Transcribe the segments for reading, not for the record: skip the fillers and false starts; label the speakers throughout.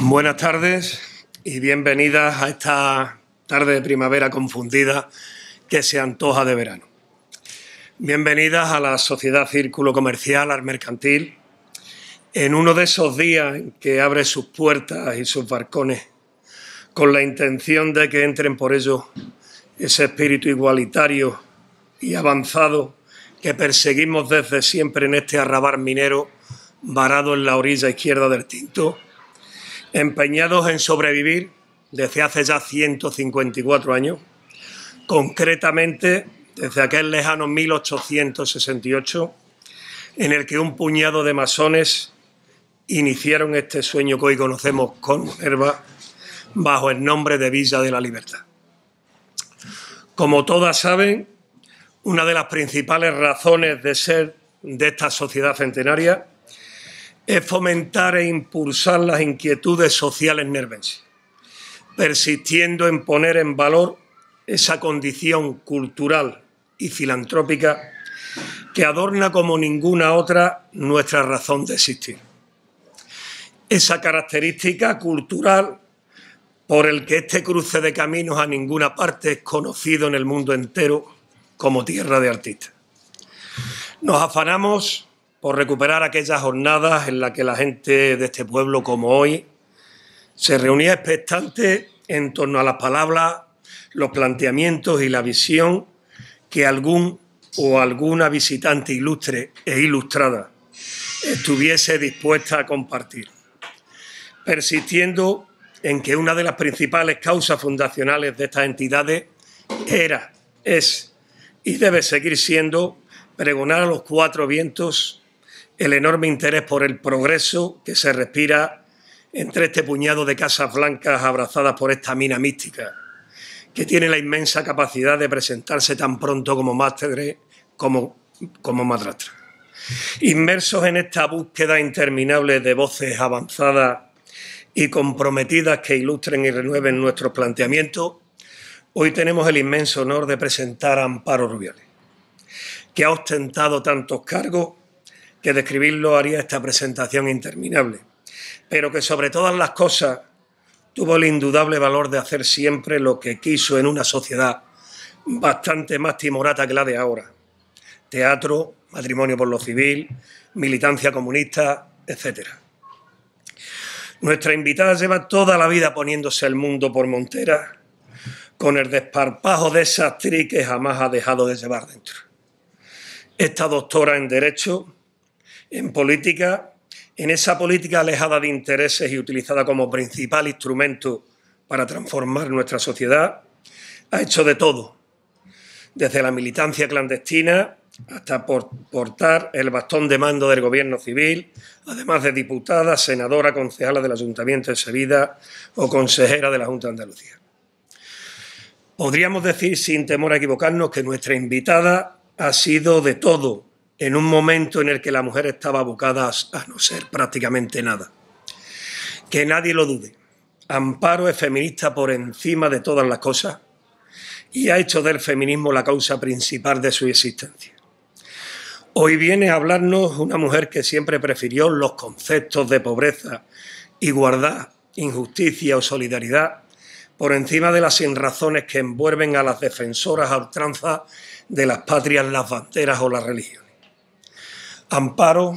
Speaker 1: Buenas tardes y bienvenidas a esta tarde de primavera confundida que se antoja de verano. Bienvenidas a la Sociedad Círculo Comercial, al Mercantil, en uno de esos días en que abre sus puertas y sus balcones con la intención de que entren por ellos ese espíritu igualitario y avanzado que perseguimos desde siempre en este arrabal minero varado en la orilla izquierda del Tinto, empeñados en sobrevivir desde hace ya 154 años, concretamente desde aquel lejano 1868, en el que un puñado de masones iniciaron este sueño que hoy conocemos con Nerva bajo el nombre de Villa de la Libertad. Como todas saben, una de las principales razones de ser de esta sociedad centenaria es fomentar e impulsar las inquietudes sociales nervenses, persistiendo en poner en valor esa condición cultural y filantrópica que adorna como ninguna otra nuestra razón de existir. Esa característica cultural por el que este cruce de caminos a ninguna parte es conocido en el mundo entero como tierra de artistas. Nos afanamos por recuperar aquellas jornadas en las que la gente de este pueblo, como hoy, se reunía expectante en torno a las palabras, los planteamientos y la visión que algún o alguna visitante ilustre e ilustrada estuviese dispuesta a compartir, persistiendo en que una de las principales causas fundacionales de estas entidades era, es y debe seguir siendo pregonar a los cuatro vientos el enorme interés por el progreso que se respira entre este puñado de casas blancas abrazadas por esta mina mística, que tiene la inmensa capacidad de presentarse tan pronto como madre como madrastra. Inmersos en esta búsqueda interminable de voces avanzadas y comprometidas que ilustren y renueven nuestros planteamientos, hoy tenemos el inmenso honor de presentar a Amparo Rubiales, que ha ostentado tantos cargos que describirlo haría esta presentación interminable, pero que sobre todas las cosas tuvo el indudable valor de hacer siempre lo que quiso en una sociedad bastante más timorata que la de ahora: teatro, matrimonio por lo civil, militancia comunista, etc. Nuestra invitada lleva toda la vida poniéndose el mundo por montera, con el desparpajo de esa actriz que jamás ha dejado de llevar dentro. Esta doctora en Derecho, en política, en esa política alejada de intereses y utilizada como principal instrumento para transformar nuestra sociedad, ha hecho de todo, desde la militancia clandestina hasta portar el bastón de mando del gobierno civil, además de diputada, senadora, concejala del Ayuntamiento de Sevilla o consejera de la Junta de Andalucía. Podríamos decir, sin temor a equivocarnos, que nuestra invitada ha sido de todo en un momento en el que la mujer estaba abocada a no ser prácticamente nada. Que nadie lo dude, Amparo es feminista por encima de todas las cosas y ha hecho del feminismo la causa principal de su existencia. Hoy viene a hablarnos una mujer que siempre prefirió los conceptos de pobreza, igualdad, injusticia o solidaridad por encima de las sinrazones que envuelven a las defensoras a ultranza de las patrias, las banderas o las religiones. Amparo,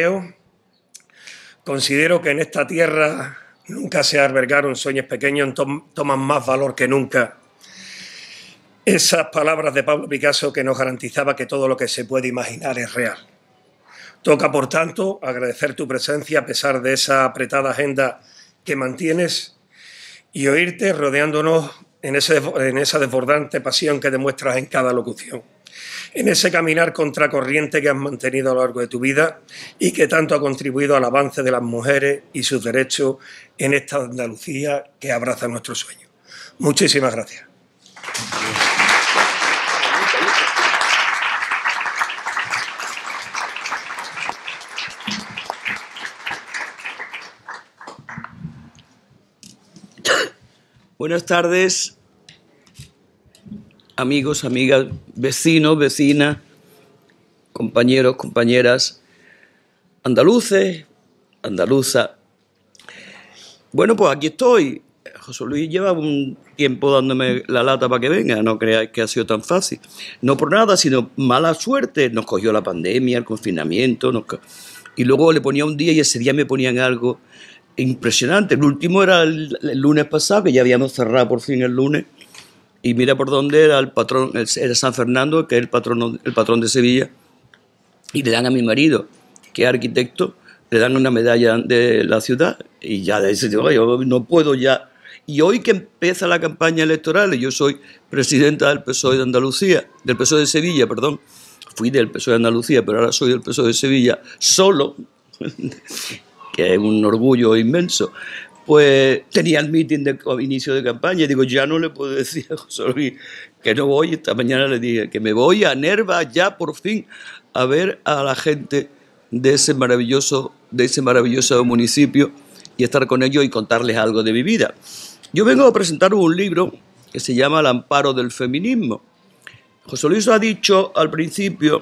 Speaker 1: considero que en esta tierra nunca se albergaron sueños pequeños, toman más valor que nunca esas palabras de Pablo Picasso que nos garantizaba que todo lo que se puede imaginar es real. Toca, por tanto, agradecer tu presencia a pesar de esa apretada agenda que mantienes y oírte rodeándonos en esa desbordante pasión que demuestras en cada locución, en ese caminar contracorriente que has mantenido a lo largo de tu vida y que tanto ha contribuido al avance de las mujeres y sus derechos en esta Andalucía que abraza nuestro sueño. Muchísimas gracias.
Speaker 2: Buenas tardes, amigos, amigas, vecinos, vecinas, compañeros, compañeras, andaluces, andaluzas. Bueno, pues aquí estoy. José Luis lleva un tiempo dándome la lata para que venga, no creáis que ha sido tan fácil. No por nada, sino mala suerte. Nos cogió la pandemia, el confinamiento, y luego le ponía un día y ese día me ponían algo impresionante. El último era el lunes pasado, que ya habíamos cerrado por fin el lunes, y mira por dónde era el patrón, era San Fernando, que es el patrón de Sevilla, y le dan a mi marido, que es arquitecto, le dan una medalla de la ciudad, y ya de ese digo, yo no puedo ya. Y hoy que empieza la campaña electoral, yo soy presidenta del PSOE de Andalucía, del PSOE de Sevilla, perdón, fui del PSOE de Andalucía, pero ahora soy del PSOE de Sevilla solo, que es un orgullo inmenso. Pues tenía el meeting de inicio de campaña y digo, ya no le puedo decir a José Luis que no voy. Esta mañana le dije que me voy a Nerva ya por fin a ver a la gente de ese maravilloso municipio y estar con ellos y contarles algo de mi vida. Yo vengo a presentar un libro que se llama El amparo del feminismo. José Luis ha dicho al principio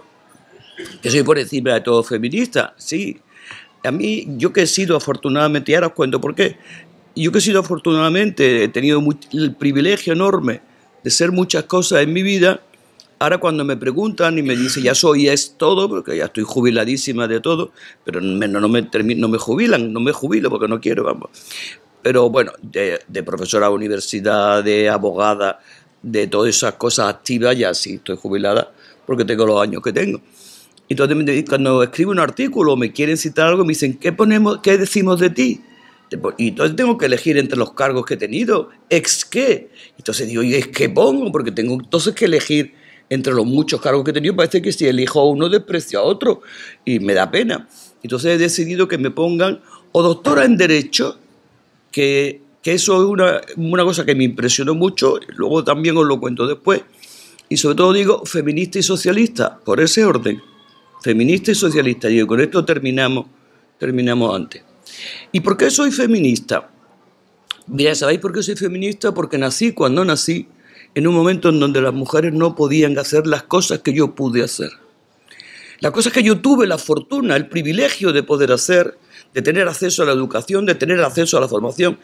Speaker 2: que soy por encima de todo feminista. Sí, a mí, yo que he sido afortunadamente, y ahora os cuento por qué, yo que he sido afortunadamente, he tenido el privilegio enorme de ser muchas cosas en mi vida. Ahora cuando me preguntan y me dicen ya soy es todo, porque ya estoy jubiladísima de todo, pero no me jubilan, no me jubilo porque no quiero, vamos. Pero bueno, de profesora de universidad, de abogada, de todas esas cosas activas, ya sí estoy jubilada porque tengo los años que tengo. Entonces cuando escribo un artículo o me quieren citar algo, me dicen, ¿qué decimos de ti? Y entonces tengo que elegir entre los cargos que he tenido. ¿Ex qué? Entonces digo, ¿y es qué pongo? Porque tengo entonces que elegir entre los muchos cargos que he tenido. Parece que si elijo a uno desprecio a otro y me da pena. Entonces he decidido que me pongan o doctora en Derecho, que eso es una cosa que me impresionó mucho, luego también os lo cuento después, y sobre todo digo feminista y socialista, por ese orden, feminista y socialista, y con esto terminamos antes. ¿Y por qué soy feminista? Mira, ¿sabéis por qué soy feminista? Porque cuando nací, en un momento en donde las mujeres no podían hacer las cosas que yo pude hacer. Las cosas que yo tuve la fortuna, el privilegio de poder hacer, de tener acceso a la educación, de tener acceso a la formación,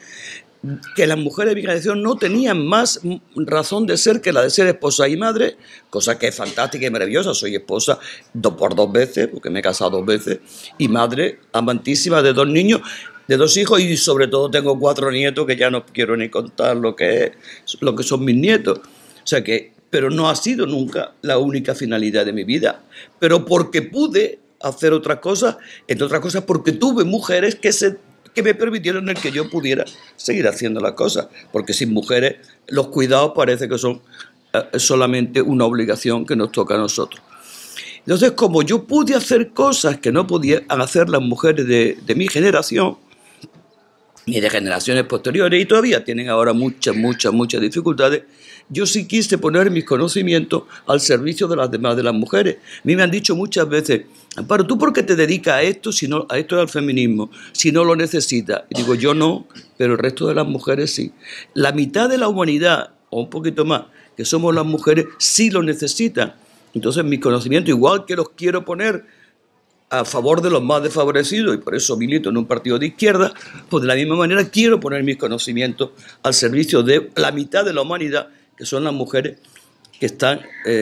Speaker 2: que las mujeres de mi generación no tenían más razón de ser que la de ser esposa y madre, cosa que es fantástica y maravillosa. Soy esposa por 2 veces, porque me he casado 2 veces, y madre amantísima de 2 niños, de 2 hijos, y sobre todo tengo 4 nietos que ya no quiero ni contar lo que son mis nietos. O sea que, pero no ha sido nunca la única finalidad de mi vida. Pero porque pude hacer otras cosas, entre otras cosas porque tuve mujeres que me permitieron el que yo pudiera seguir haciendo las cosas, porque sin mujeres los cuidados parece que son solamente una obligación que nos toca a nosotros. Entonces, como yo pude hacer cosas que no podían hacer las mujeres de mi generación, ni de generaciones posteriores, y todavía tienen ahora muchas dificultades, yo sí quise poner mis conocimientos al servicio de las demás, de las mujeres. A mí me han dicho muchas veces, Amparo, ¿tú por qué te dedicas a esto, a esto del feminismo, si no lo necesitas? Y digo, yo no, pero el resto de las mujeres sí. La mitad de la humanidad, o un poquito más, que somos las mujeres, sí lo necesitan. Entonces mis conocimientos, igual que los quiero poner a favor de los más desfavorecidos, y por eso milito en un partido de izquierda, pues de la misma manera quiero poner mis conocimientos al servicio de la mitad de la humanidad, que son las mujeres que están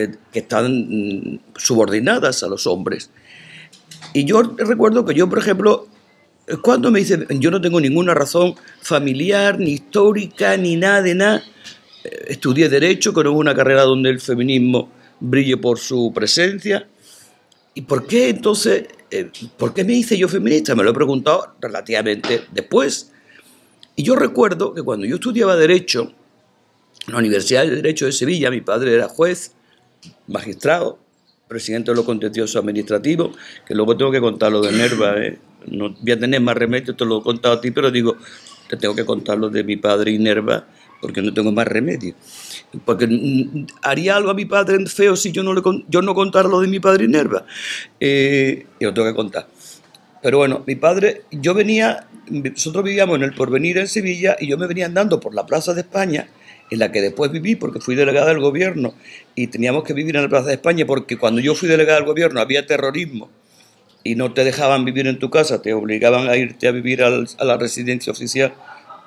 Speaker 2: subordinadas a los hombres. Y yo recuerdo que yo, por ejemplo, cuando me dicen, yo no tengo ninguna razón familiar, ni histórica, ni nada de nada, estudié Derecho, que no es una carrera donde el feminismo brille por su presencia. ¿Y por qué entonces, por qué me hice yo feminista? Me lo he preguntado relativamente después. Y yo recuerdo que cuando yo estudiaba Derecho, en la Universidad de Derecho de Sevilla, mi padre era juez, magistrado, presidente de los contenciosos administrativos, que luego tengo que contar lo de Nerva, no voy a tener más remedio, te lo he contado a ti, pero digo, te tengo que contar lo de mi padre y Nerva, porque no tengo más remedio. Porque haría algo a mi padre feo si yo no contara lo de mi padre y Nerva. Y lo tengo que contar. Pero bueno, mi padre, nosotros vivíamos en el Porvenir en Sevilla y yo me venía andando por la Plaza de España, en la que después viví porque fui delegada del gobierno y teníamos que vivir en la Plaza de España porque cuando yo fui delegada del gobierno había terrorismo y no te dejaban vivir en tu casa, te obligaban a irte a vivir a la residencia oficial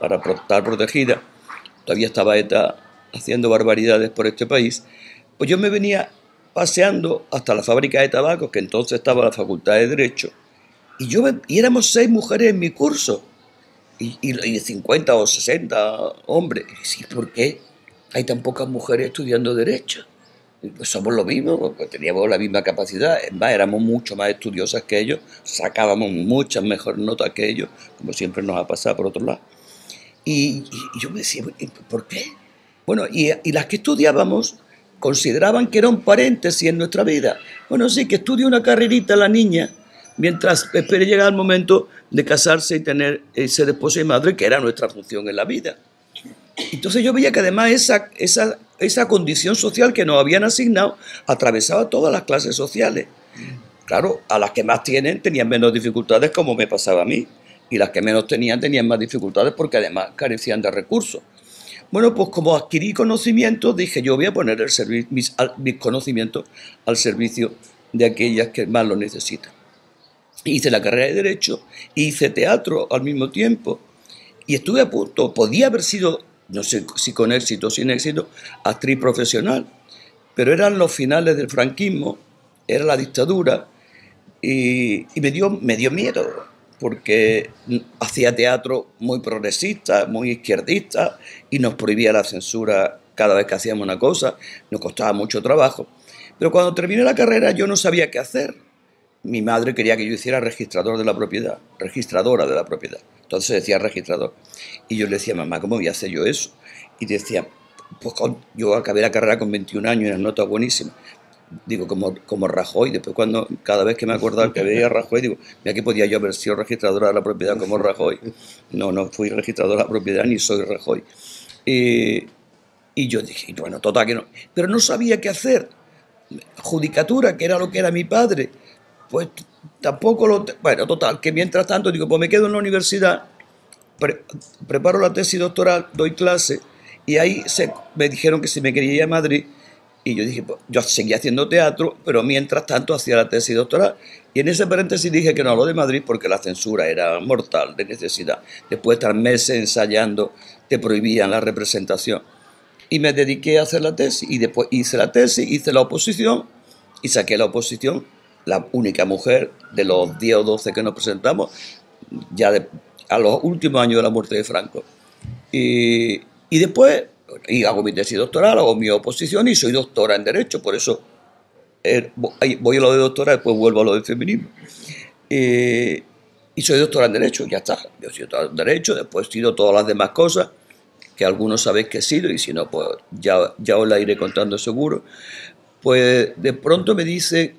Speaker 2: para estar protegida, todavía estaba ETA haciendo barbaridades por este país, pues yo me venía paseando hasta la fábrica de tabacos, que entonces estaba la Facultad de Derecho, y éramos 6 mujeres en mi curso, y 50 o 60 hombres. Y sí, ¿por qué hay tan pocas mujeres estudiando Derecho? Pues somos lo mismo, porque teníamos la misma capacidad, es más, éramos mucho más estudiosas que ellos, sacábamos muchas mejores notas que ellos, como siempre nos ha pasado por otro lado. Y yo me decía, ¿por qué? Bueno, y las que estudiábamos consideraban que era un paréntesis en nuestra vida. Bueno, sí, que estudie una carrerita la niña, mientras espere llegar el momento de casarse y ser esposa y madre, que era nuestra función en la vida. Entonces yo veía que además esa condición social que nos habían asignado atravesaba todas las clases sociales. Claro, a las que más tenían menos dificultades, como me pasaba a mí, y las que menos tenían más dificultades porque además carecían de recursos. Bueno, pues como adquirí conocimientos, dije yo voy a poner mis conocimientos al servicio de aquellas que más lo necesitan. Hice la carrera de Derecho, hice teatro al mismo tiempo y estuve a punto, podía haber sido, no sé si con éxito o sin éxito, actriz profesional, pero eran los finales del franquismo, era la dictadura y me dio miedo porque hacía teatro muy progresista, muy izquierdista y nos prohibía la censura cada vez que hacíamos una cosa, nos costaba mucho trabajo. Pero cuando terminé la carrera yo no sabía qué hacer. Mi madre quería que yo hiciera registradora de la propiedad. Entonces decía registrador. Y yo le decía, mamá, ¿cómo voy a hacer yo eso? Y decía, pues yo acabé la carrera con 21 años y unas notas buenísimas. Digo, como Rajoy. Después cada vez que me acordaba que veía a Rajoy, digo, mira que podía yo haber sido registradora de la propiedad como Rajoy. No fui registradora de la propiedad ni soy Rajoy. Y yo dije, bueno, total que no. Pero no sabía qué hacer. Judicatura, que era lo que era mi padre. Pues tampoco bueno, total, que mientras tanto digo, pues me quedo en la universidad, preparo la tesis doctoral, doy clase, y ahí me dijeron que si me quería ir a Madrid, y yo dije, pues yo seguía haciendo teatro, pero mientras tanto hacía la tesis doctoral, y en ese paréntesis dije que no lo de Madrid porque la censura era mortal, de necesidad. Después de estar meses ensayando, te prohibían la representación. Y me dediqué a hacer la tesis, y después hice la tesis, hice la oposición, y saqué la oposición, la única mujer de los 10 o 12 que nos presentamos, ya a los últimos años de la muerte de Franco. Y después hago mi tesis doctoral, hago mi oposición y soy doctora en Derecho, por eso voy a lo de doctora, después vuelvo a lo de feminismo. Y soy doctora en Derecho, ya está. Yo soy doctora en Derecho, después he sido todas las demás cosas, que algunos sabéis que he sido, y si no, pues ya os la iré contando seguro. Pues de pronto me dice,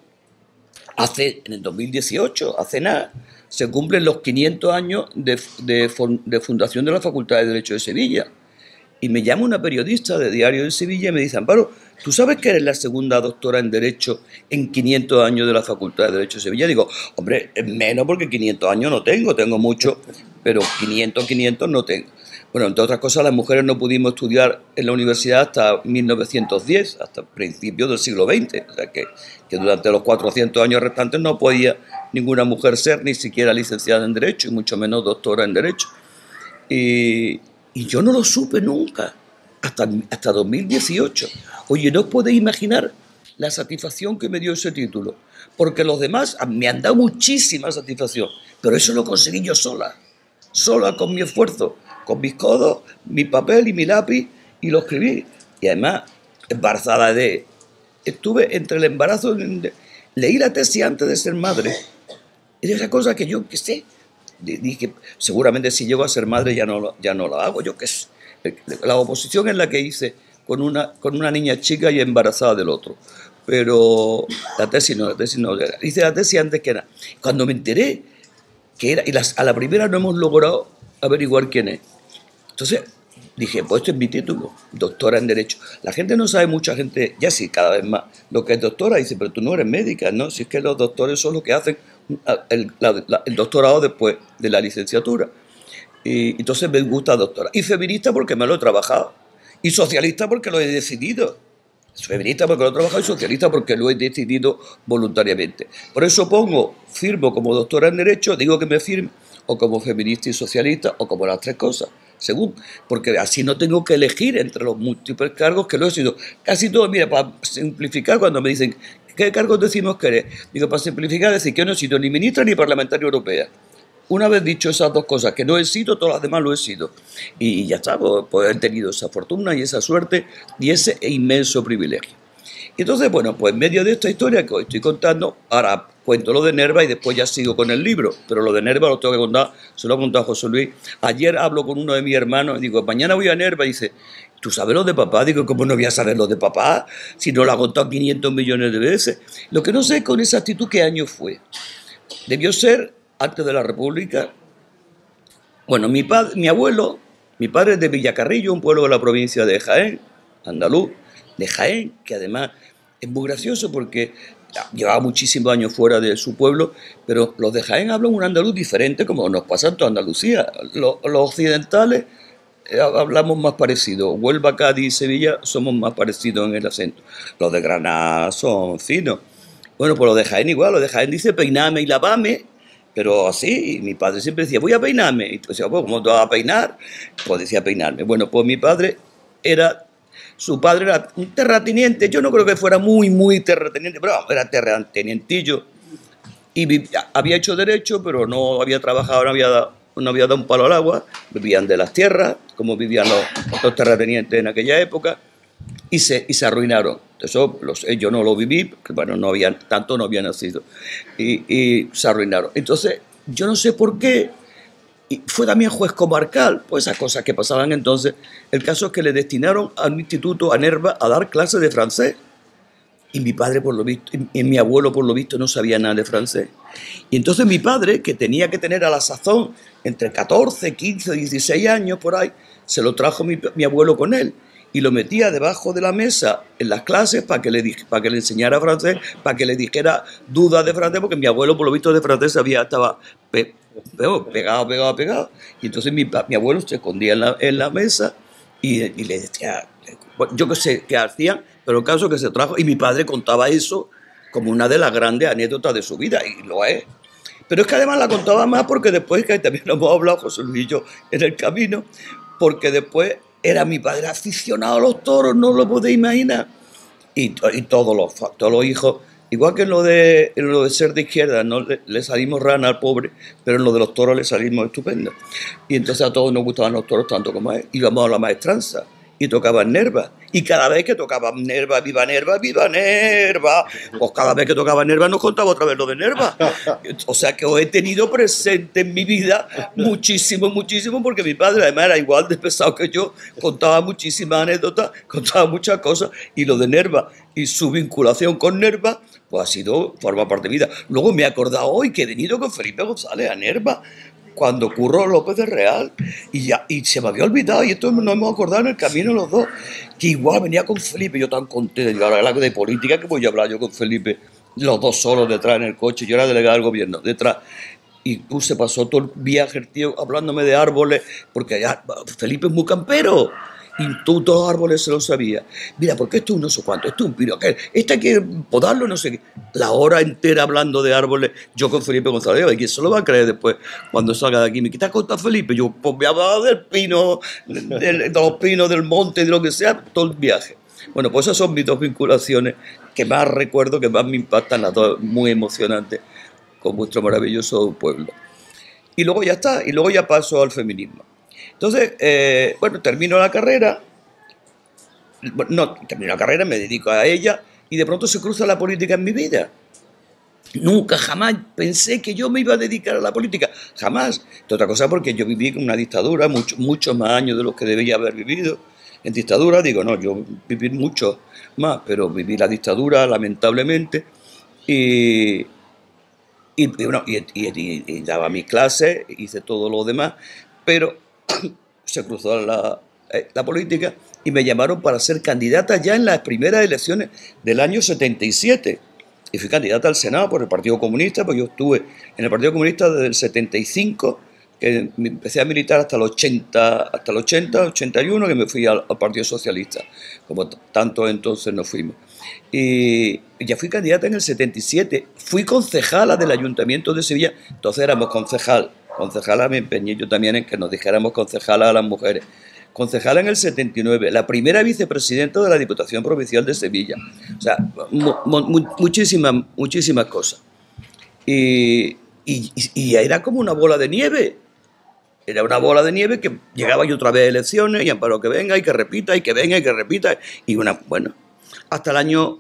Speaker 2: en el 2018, hace nada, se cumplen los 500 años de fundación de la Facultad de Derecho de Sevilla. Y me llama una periodista de Diario de Sevilla y me dice, Amparo, ¿tú sabes que eres la segunda doctora en Derecho en 500 años de la Facultad de Derecho de Sevilla? Digo, hombre, menos porque 500 años no tengo mucho, pero 500 no tengo. Bueno, entre otras cosas, las mujeres no pudimos estudiar en la universidad hasta 1910, hasta principios del siglo XX. O sea que durante los 400 años restantes no podía ninguna mujer ser ni siquiera licenciada en Derecho, y mucho menos doctora en Derecho. Y yo no lo supe nunca, hasta 2018. Oye, no os podéis imaginar la satisfacción que me dio ese título, porque los demás me han dado muchísima satisfacción, pero eso lo conseguí yo sola con mi esfuerzo, con mis codos, mi papel y mi lápiz, y lo escribí. Y además, embarazada estuve entre el embarazo, leí la tesis antes de ser madre. Es esa cosa que yo, qué sé, dije, seguramente si llego a ser madre ya no la hago, yo qué sé. La oposición es la que hice con una niña chica y embarazada del otro. Pero la tesis no. Hice la tesis antes que nada. Cuando me enteré que era, a la primera no hemos logrado averiguar quién es. Entonces dije, pues este es mi título, doctora en Derecho. La gente no sabe, mucha gente, ya sí, cada vez más, lo que es doctora. Dice, pero tú no eres médica, ¿no? Si es que los doctores son los que hacen el doctorado después de la licenciatura. Y entonces me gusta doctora. Y feminista porque me lo he trabajado. Y socialista porque lo he decidido. Feminista porque lo he trabajado y socialista porque lo he decidido voluntariamente. Por eso firmo como doctora en Derecho, digo que me firme, o como feminista y socialista, o como las tres cosas. según, porque así no tengo que elegir entre los múltiples cargos que lo he sido. Casi todo, mira, para simplificar, cuando me dicen, ¿qué cargos decimos que eres? Digo, para simplificar, decir que no he sido ni ministra ni parlamentaria europea. Una vez dicho esas dos cosas, que no he sido, todas las demás lo he sido. Y ya está, pues he tenido esa fortuna y esa suerte y ese inmenso privilegio. Y entonces, bueno, pues en medio de esta historia que os estoy contando, ahora cuento lo de Nerva y después ya sigo con el libro. Pero lo de Nerva lo tengo que contar, se lo he contado a José Luis. Ayer hablo con uno de mis hermanos y digo, mañana voy a Nerva y dice, ¿tú sabes lo de papá? Digo, ¿cómo no voy a saber lo de papá? Si no lo ha contado 500 millones de veces. Lo que no sé con esa actitud, ¿qué año fue? Debió ser antes de la República. Bueno, mi padre es de Villacarrillo, un pueblo de la provincia de Jaén, andaluz, de Jaén, que además es muy gracioso porque llevaba muchísimos años fuera de su pueblo, pero los de Jaén hablan un andaluz diferente, como nos pasa en toda Andalucía. Los occidentales hablamos más parecido. Huelva, Cádiz y Sevilla somos más parecidos en el acento. Los de Granada son finos. Bueno, pues los de Jaén igual, los de Jaén dice peiname y lavame, pero así, y mi padre siempre decía, voy a peinarme. Y decía, pues, ¿cómo te vas a peinar? Pues decía peinarme. Bueno, pues su padre era un terrateniente, yo no creo que fuera muy terrateniente, pero era terratenientillo. Y había hecho derecho, pero no había trabajado, no había dado un palo al agua, vivían de las tierras, como vivían los terratenientes en aquella época, y se arruinaron. Eso yo no lo viví, porque bueno, no había nacido, y se arruinaron. Entonces, yo no sé por qué, y fue también juez comarcal, pues esas cosas que pasaban entonces. El caso es que le destinaron a un instituto, a Nerva, a dar clases de francés. Y mi padre, por lo visto, y mi abuelo, por lo visto, no sabía nada de francés. Y entonces mi padre, que tenía que tener a la sazón entre 14, 15, 16 años por ahí, se lo trajo mi abuelo con él. Y lo metía debajo de la mesa en las clases para que le enseñara francés, para que le dijera dudas de francés, porque mi abuelo, por lo visto, de francés estaba pegado. Y entonces mi abuelo se escondía en la mesa y le decía, bueno, yo qué sé qué hacían, pero el caso es que se trajo, y mi padre contaba eso como una de las grandes anécdotas de su vida, y lo es. Pero es que además la contaba más porque después, que también lo hemos hablado José Luis y yo en el camino, porque después era mi padre aficionado a los toros, no lo podéis imaginar. Y todos los hijos, igual que en lo de ser de izquierda, no le salimos rana al pobre, pero en lo de los toros le salimos estupendo. Y entonces a todos nos gustaban los toros tanto como a él. Íbamos a la maestranza y tocaban Nerva. Y cada vez que tocaban Nerva, viva Nerva, viva Nerva, pues cada vez que tocaban Nerva nos contaba otra vez lo de Nerva. O sea que os he tenido presente en mi vida muchísimo, porque mi padre además era igual de pesado que yo, contaba muchísimas anécdotas, contaba muchas cosas, y lo de Nerva y su vinculación con Nerva, pues forma parte de mi vida. Luego me he acordado hoy que he venido con Felipe González a Nerva, cuando Curro López de Real, y se me había olvidado, y esto nos hemos acordado en el camino los dos, que igual venía con Felipe, yo tan contento, y ahora de política, que voy a hablar yo con Felipe, los dos solos detrás en el coche, yo era delegado del gobierno, detrás, y se pasó todo el viaje el tío hablándome de árboles, porque allá Felipe es muy campero, y todos los árboles se lo sabía. Mira, porque esto es un no sé cuánto, esto es un pino, este hay que podarlo, no sé qué. La hora entera hablando de árboles, yo con Felipe González, ¿y quién se lo va a creer después cuando salga de aquí? ¿Me quitas contar Felipe? Yo pues me hablaba del pino, de los pinos, del monte, de lo que sea, todo el viaje. Bueno, pues esas son mis dos vinculaciones que más recuerdo, que más me impactan, las dos muy emocionantes, con vuestro maravilloso pueblo. Y luego ya está, y luego ya paso al feminismo. Entonces, bueno, termino la carrera, me dedico a ella, y de pronto se cruza la política en mi vida. Nunca, jamás pensé que yo me iba a dedicar a la política, jamás. De otra cosa porque yo viví en una dictadura, muchos más años de los que debía haber vivido. En dictadura, digo, no, yo viví mucho más, pero viví la dictadura, lamentablemente, y daba mis clases, hice todo lo demás, pero se cruzó la política y me llamaron para ser candidata ya en las primeras elecciones del año 77. Y fui candidata al Senado por el Partido Comunista, pues yo estuve en el Partido Comunista desde el 75, que empecé a militar hasta el 81, que me fui al Partido Socialista, como tanto entonces nos fuimos. Y ya fui candidata en el 77, fui concejala del Ayuntamiento de Sevilla, entonces éramos concejal Concejala me empeñé yo también en que nos dijéramos concejala a las mujeres. Concejala en el 79, la primera vicepresidenta de la Diputación Provincial de Sevilla. O sea, muchísimas cosas. Y era como una bola de nieve. Era una bola de nieve que llegaba yo otra vez a elecciones y Amparo que venga y que repita y que venga y que repita. Y bueno, hasta el año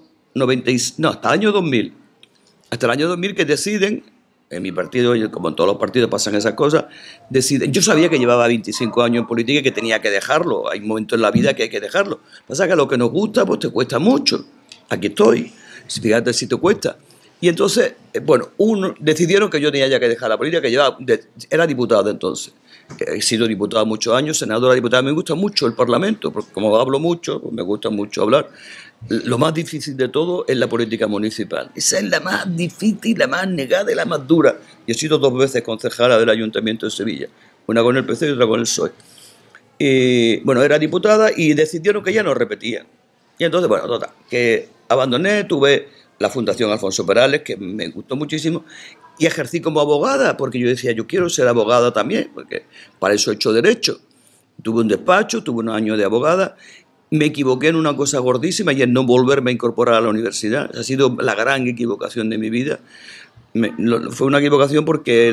Speaker 2: 2000. Hasta el año 2000 que deciden, en mi partido, como en todos los partidos pasan esas cosas, deciden. Yo sabía que llevaba 25 años en política y que tenía que dejarlo. Hay momentos en la vida que hay que dejarlo. Pasa que lo que nos gusta, pues te cuesta mucho. Aquí estoy. Fíjate si te cuesta. Y entonces, bueno, decidieron que yo tenía ya que dejar la política, que era diputado entonces. He sido diputado muchos años, senadora, diputada. Me gusta mucho el Parlamento, porque como hablo mucho, pues me gusta mucho hablar. Lo más difícil de todo es la política municipal. Esa es la más difícil, la más negada y la más dura. Y he sido 2 veces concejala del Ayuntamiento de Sevilla, una con el PC y otra con el PSOE. Bueno, era diputada y decidieron que ya no repetía. Y entonces, bueno, total, que abandoné, tuve la Fundación Alfonso Perales, que me gustó muchísimo, y ejercí como abogada, porque yo decía, yo quiero ser abogada también, porque para eso he hecho derecho. Tuve un despacho, tuve unos años de abogada, me equivoqué en una cosa gordísima y en no volverme a incorporar a la universidad. Ha sido la gran equivocación de mi vida. Fue una equivocación porque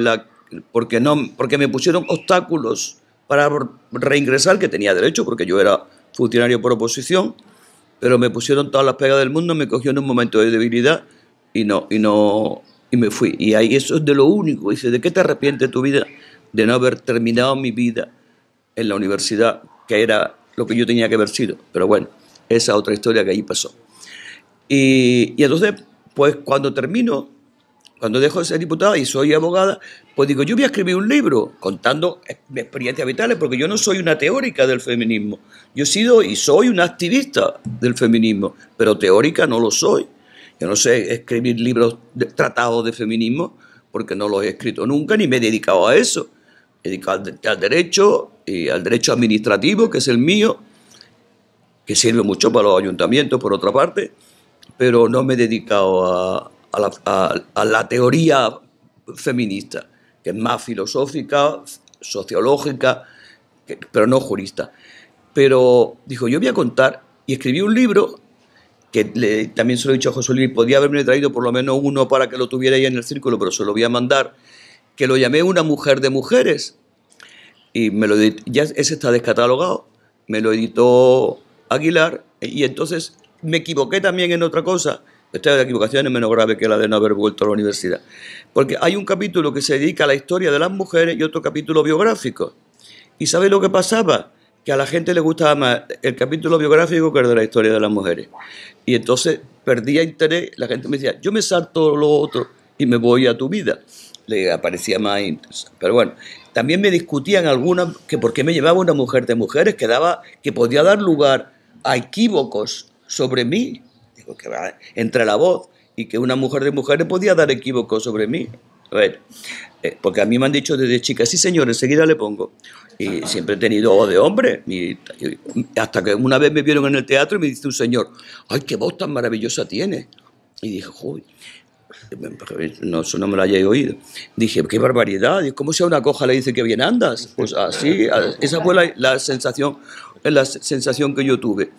Speaker 2: me pusieron obstáculos para reingresar, que tenía derecho, porque yo era funcionario por oposición, pero me pusieron todas las pegas del mundo, me cogió en un momento de debilidad y me fui. Y ahí eso es de lo único. Dice, ¿de qué te arrepientes de tu vida? De no haber terminado mi vida en la universidad, que era lo que yo tenía que haber sido. Pero bueno, esa otra historia que ahí pasó. Y entonces, pues cuando dejo de ser diputada y soy abogada, pues digo, yo voy a escribir un libro contando mis experiencias vitales, porque yo no soy una teórica del feminismo. Yo he sido y soy una activista del feminismo, pero teórica no lo soy. Yo no sé escribir libros tratados de feminismo, porque no los he escrito nunca, ni me he dedicado a eso. Me he dedicado al derecho y al derecho administrativo, que es el mío, que sirve mucho para los ayuntamientos, por otra parte, pero no me he dedicado a la teoría feminista, que es más filosófica, sociológica, pero no jurista. Pero dijo, yo voy a contar, y escribí un libro que también se lo he dicho a José Luis, podía haberme traído por lo menos uno para que lo tuviera ahí en el círculo, pero se lo voy a mandar, que lo llamé Una mujer de mujeres, y ya ese está descatalogado, me lo editó Aguilar, y entonces me equivoqué también en otra cosa. Esta equivocación es menos grave que la de no haber vuelto a la universidad, porque hay un capítulo que se dedica a la historia de las mujeres y otro capítulo biográfico. ¿Y sabe lo que pasaba? Que a la gente le gustaba más el capítulo biográfico que el de la historia de las mujeres. Y entonces perdía interés, la gente me decía, yo me salto lo otro y me voy a tu vida. Le aparecía más interesante. Pero bueno, también me discutían algunas que por qué me llevaba una mujer de mujeres, que podía dar lugar a equívocos sobre mí. Digo, que va entre la voz y que una mujer de mujeres podía dar equívocos sobre mí. A ver, porque a mí me han dicho desde chica, sí señor, enseguida le pongo. Y siempre he tenido voz de hombre. Hasta que una vez me vieron en el teatro y me dice un señor, ¡ay, qué voz tan maravillosa tiene! Y dije, joder, no, eso no me lo hayáis oído. Dije, qué barbaridad, ¿cómo si a una coja le dice que bien andas? Pues así, esa fue la sensación que yo tuve.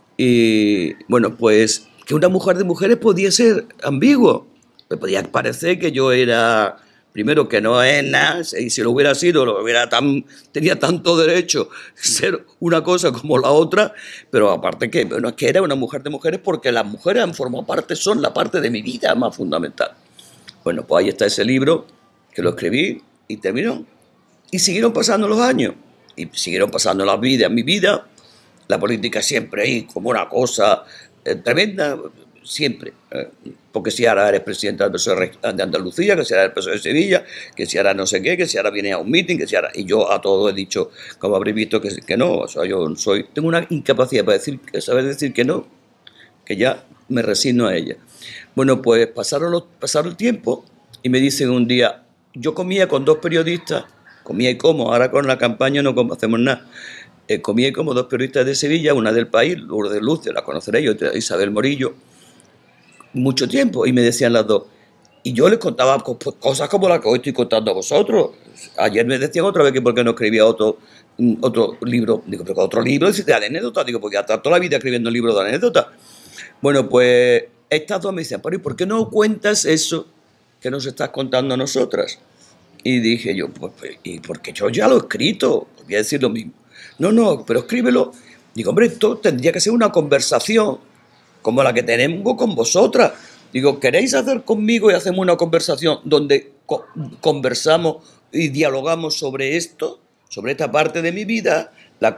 Speaker 2: Y bueno, pues que una mujer de mujeres podía ser ambiguo. Me podía parecer que yo era, primero, que no es nada, y si lo hubiera sido, tenía tanto derecho a ser una cosa como la otra, pero aparte que, bueno, es que era una mujer de mujeres porque las mujeres han formado parte, son la parte de mi vida más fundamental. Bueno, pues ahí está ese libro, que lo escribí y terminó. Y siguieron pasando los años, y siguieron pasando las vidas, mi vida, la política siempre ahí como una cosa tremenda, siempre, porque si ahora eres presidente del PSOE de Andalucía, que si ahora eres PSOE de Sevilla, que si ahora no sé qué, que si ahora viene a un meeting, que si ahora... Y yo a todo he dicho, como habréis visto, que no, o sea, tengo una incapacidad para saber decir que no, que ya me resigno a ella. Bueno, pues pasaron el tiempo y me dicen un día, yo comía con 2 periodistas, comía y como, ahora con la campaña no hacemos nada, comía y como 2 periodistas de Sevilla, una del País, Lourdes Luce, la conoceréis, otra Isabel Morillo, mucho tiempo, y me decían las dos, Y yo les contaba cosas como las que hoy estoy contando a vosotros. Ayer me decían otra vez que por qué no escribía otro libro. Digo, pero otro libro de anécdotas. Digo, porque hasta toda la vida escribiendo libros de anécdotas. Bueno, pues estas dos me decían, pero ¿y por qué no cuentas eso que nos estás contando a nosotras? Y dije yo, pues, ¿y porque yo ya lo he escrito? Voy a decir lo mismo. No, pero escríbelo. Digo, hombre, esto tendría que ser una conversación como la que tenemos con vosotras. Digo, ¿queréis hacer conmigo y hacemos una conversación donde conversamos y dialogamos sobre esto, sobre esta parte de mi vida?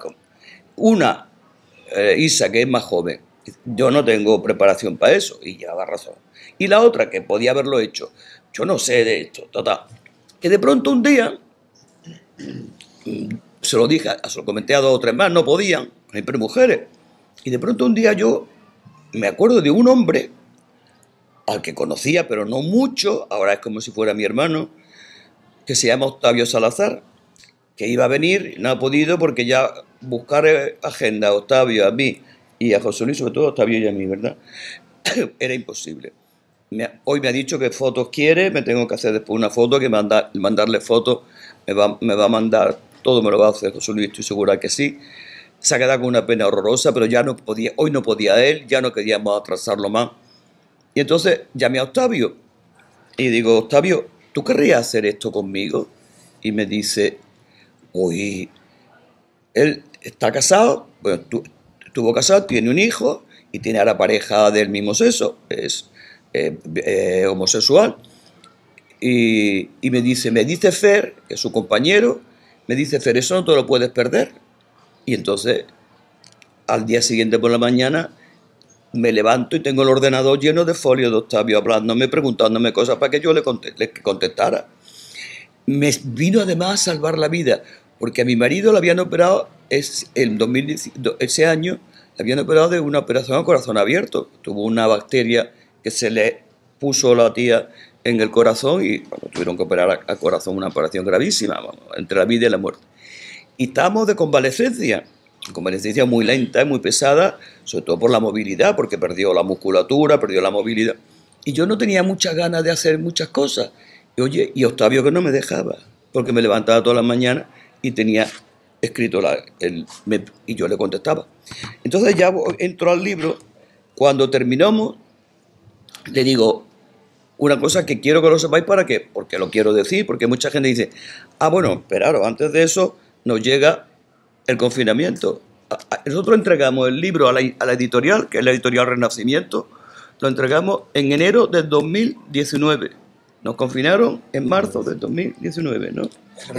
Speaker 2: Isa, que es más joven, yo no tengo preparación para eso, y llevaba razón. Y la otra, que podía haberlo hecho, yo no sé de esto, total. Que de pronto un día, se lo comenté a 2 o 3 más, no podían, siempre mujeres. Y de pronto un día yo me acuerdo de un hombre al que conocía, pero no mucho, ahora es como si fuera mi hermano, que se llama Octavio Salazar, que iba a venir, no ha podido porque ya buscar agenda a Octavio, a mí y a José Luis, sobre todo a Octavio y a mí, ¿verdad? Era imposible. Hoy me ha dicho que fotos quiere, me tengo que hacer después una foto, que mandarle fotos, me va a mandar, todo me lo va a hacer José Luis, estoy segura que sí. Se ha quedado con una pena horrorosa, pero ya no podía, hoy no podía él, ya no queríamos atrasarlo más. Y entonces llamé a Octavio y digo, Octavio, ¿tú querrías hacer esto conmigo? Y me dice, uy, él está casado, bueno, estuvo casado, tiene un hijo y tiene ahora pareja del mismo sexo, es homosexual. Y me dice Fer, que es su compañero, me dice, Fer, eso no te lo puedes perder. Y entonces, al día siguiente por la mañana, me levanto y tengo el ordenador lleno de folios de Octavio hablándome, preguntándome cosas para que yo le contestara. Me vino además a salvar la vida, porque a mi marido le habían operado ese año, le habían operado de una operación a corazón abierto. Tuvo una bacteria que se le puso la tía en el corazón y tuvieron que operar a corazón, una operación gravísima, entre la vida y la muerte. Y estábamos de convalecencia muy lenta y muy pesada, sobre todo por la movilidad, porque perdió la musculatura, perdió la movilidad. Y yo no tenía muchas ganas de hacer muchas cosas. Y Octavio que no me dejaba, porque me levantaba todas las mañanas y tenía escrito y yo le contestaba. Entonces ya entro al libro. Cuando terminamos, le digo una cosa que quiero que lo sepáis porque lo quiero decir, porque mucha gente dice, bueno, esperaros, antes de eso nos llega el confinamiento. Nosotros entregamos el libro a la editorial, que es la editorial Renacimiento, lo entregamos en enero del 2019. Nos confinaron en marzo del 2019, ¿no?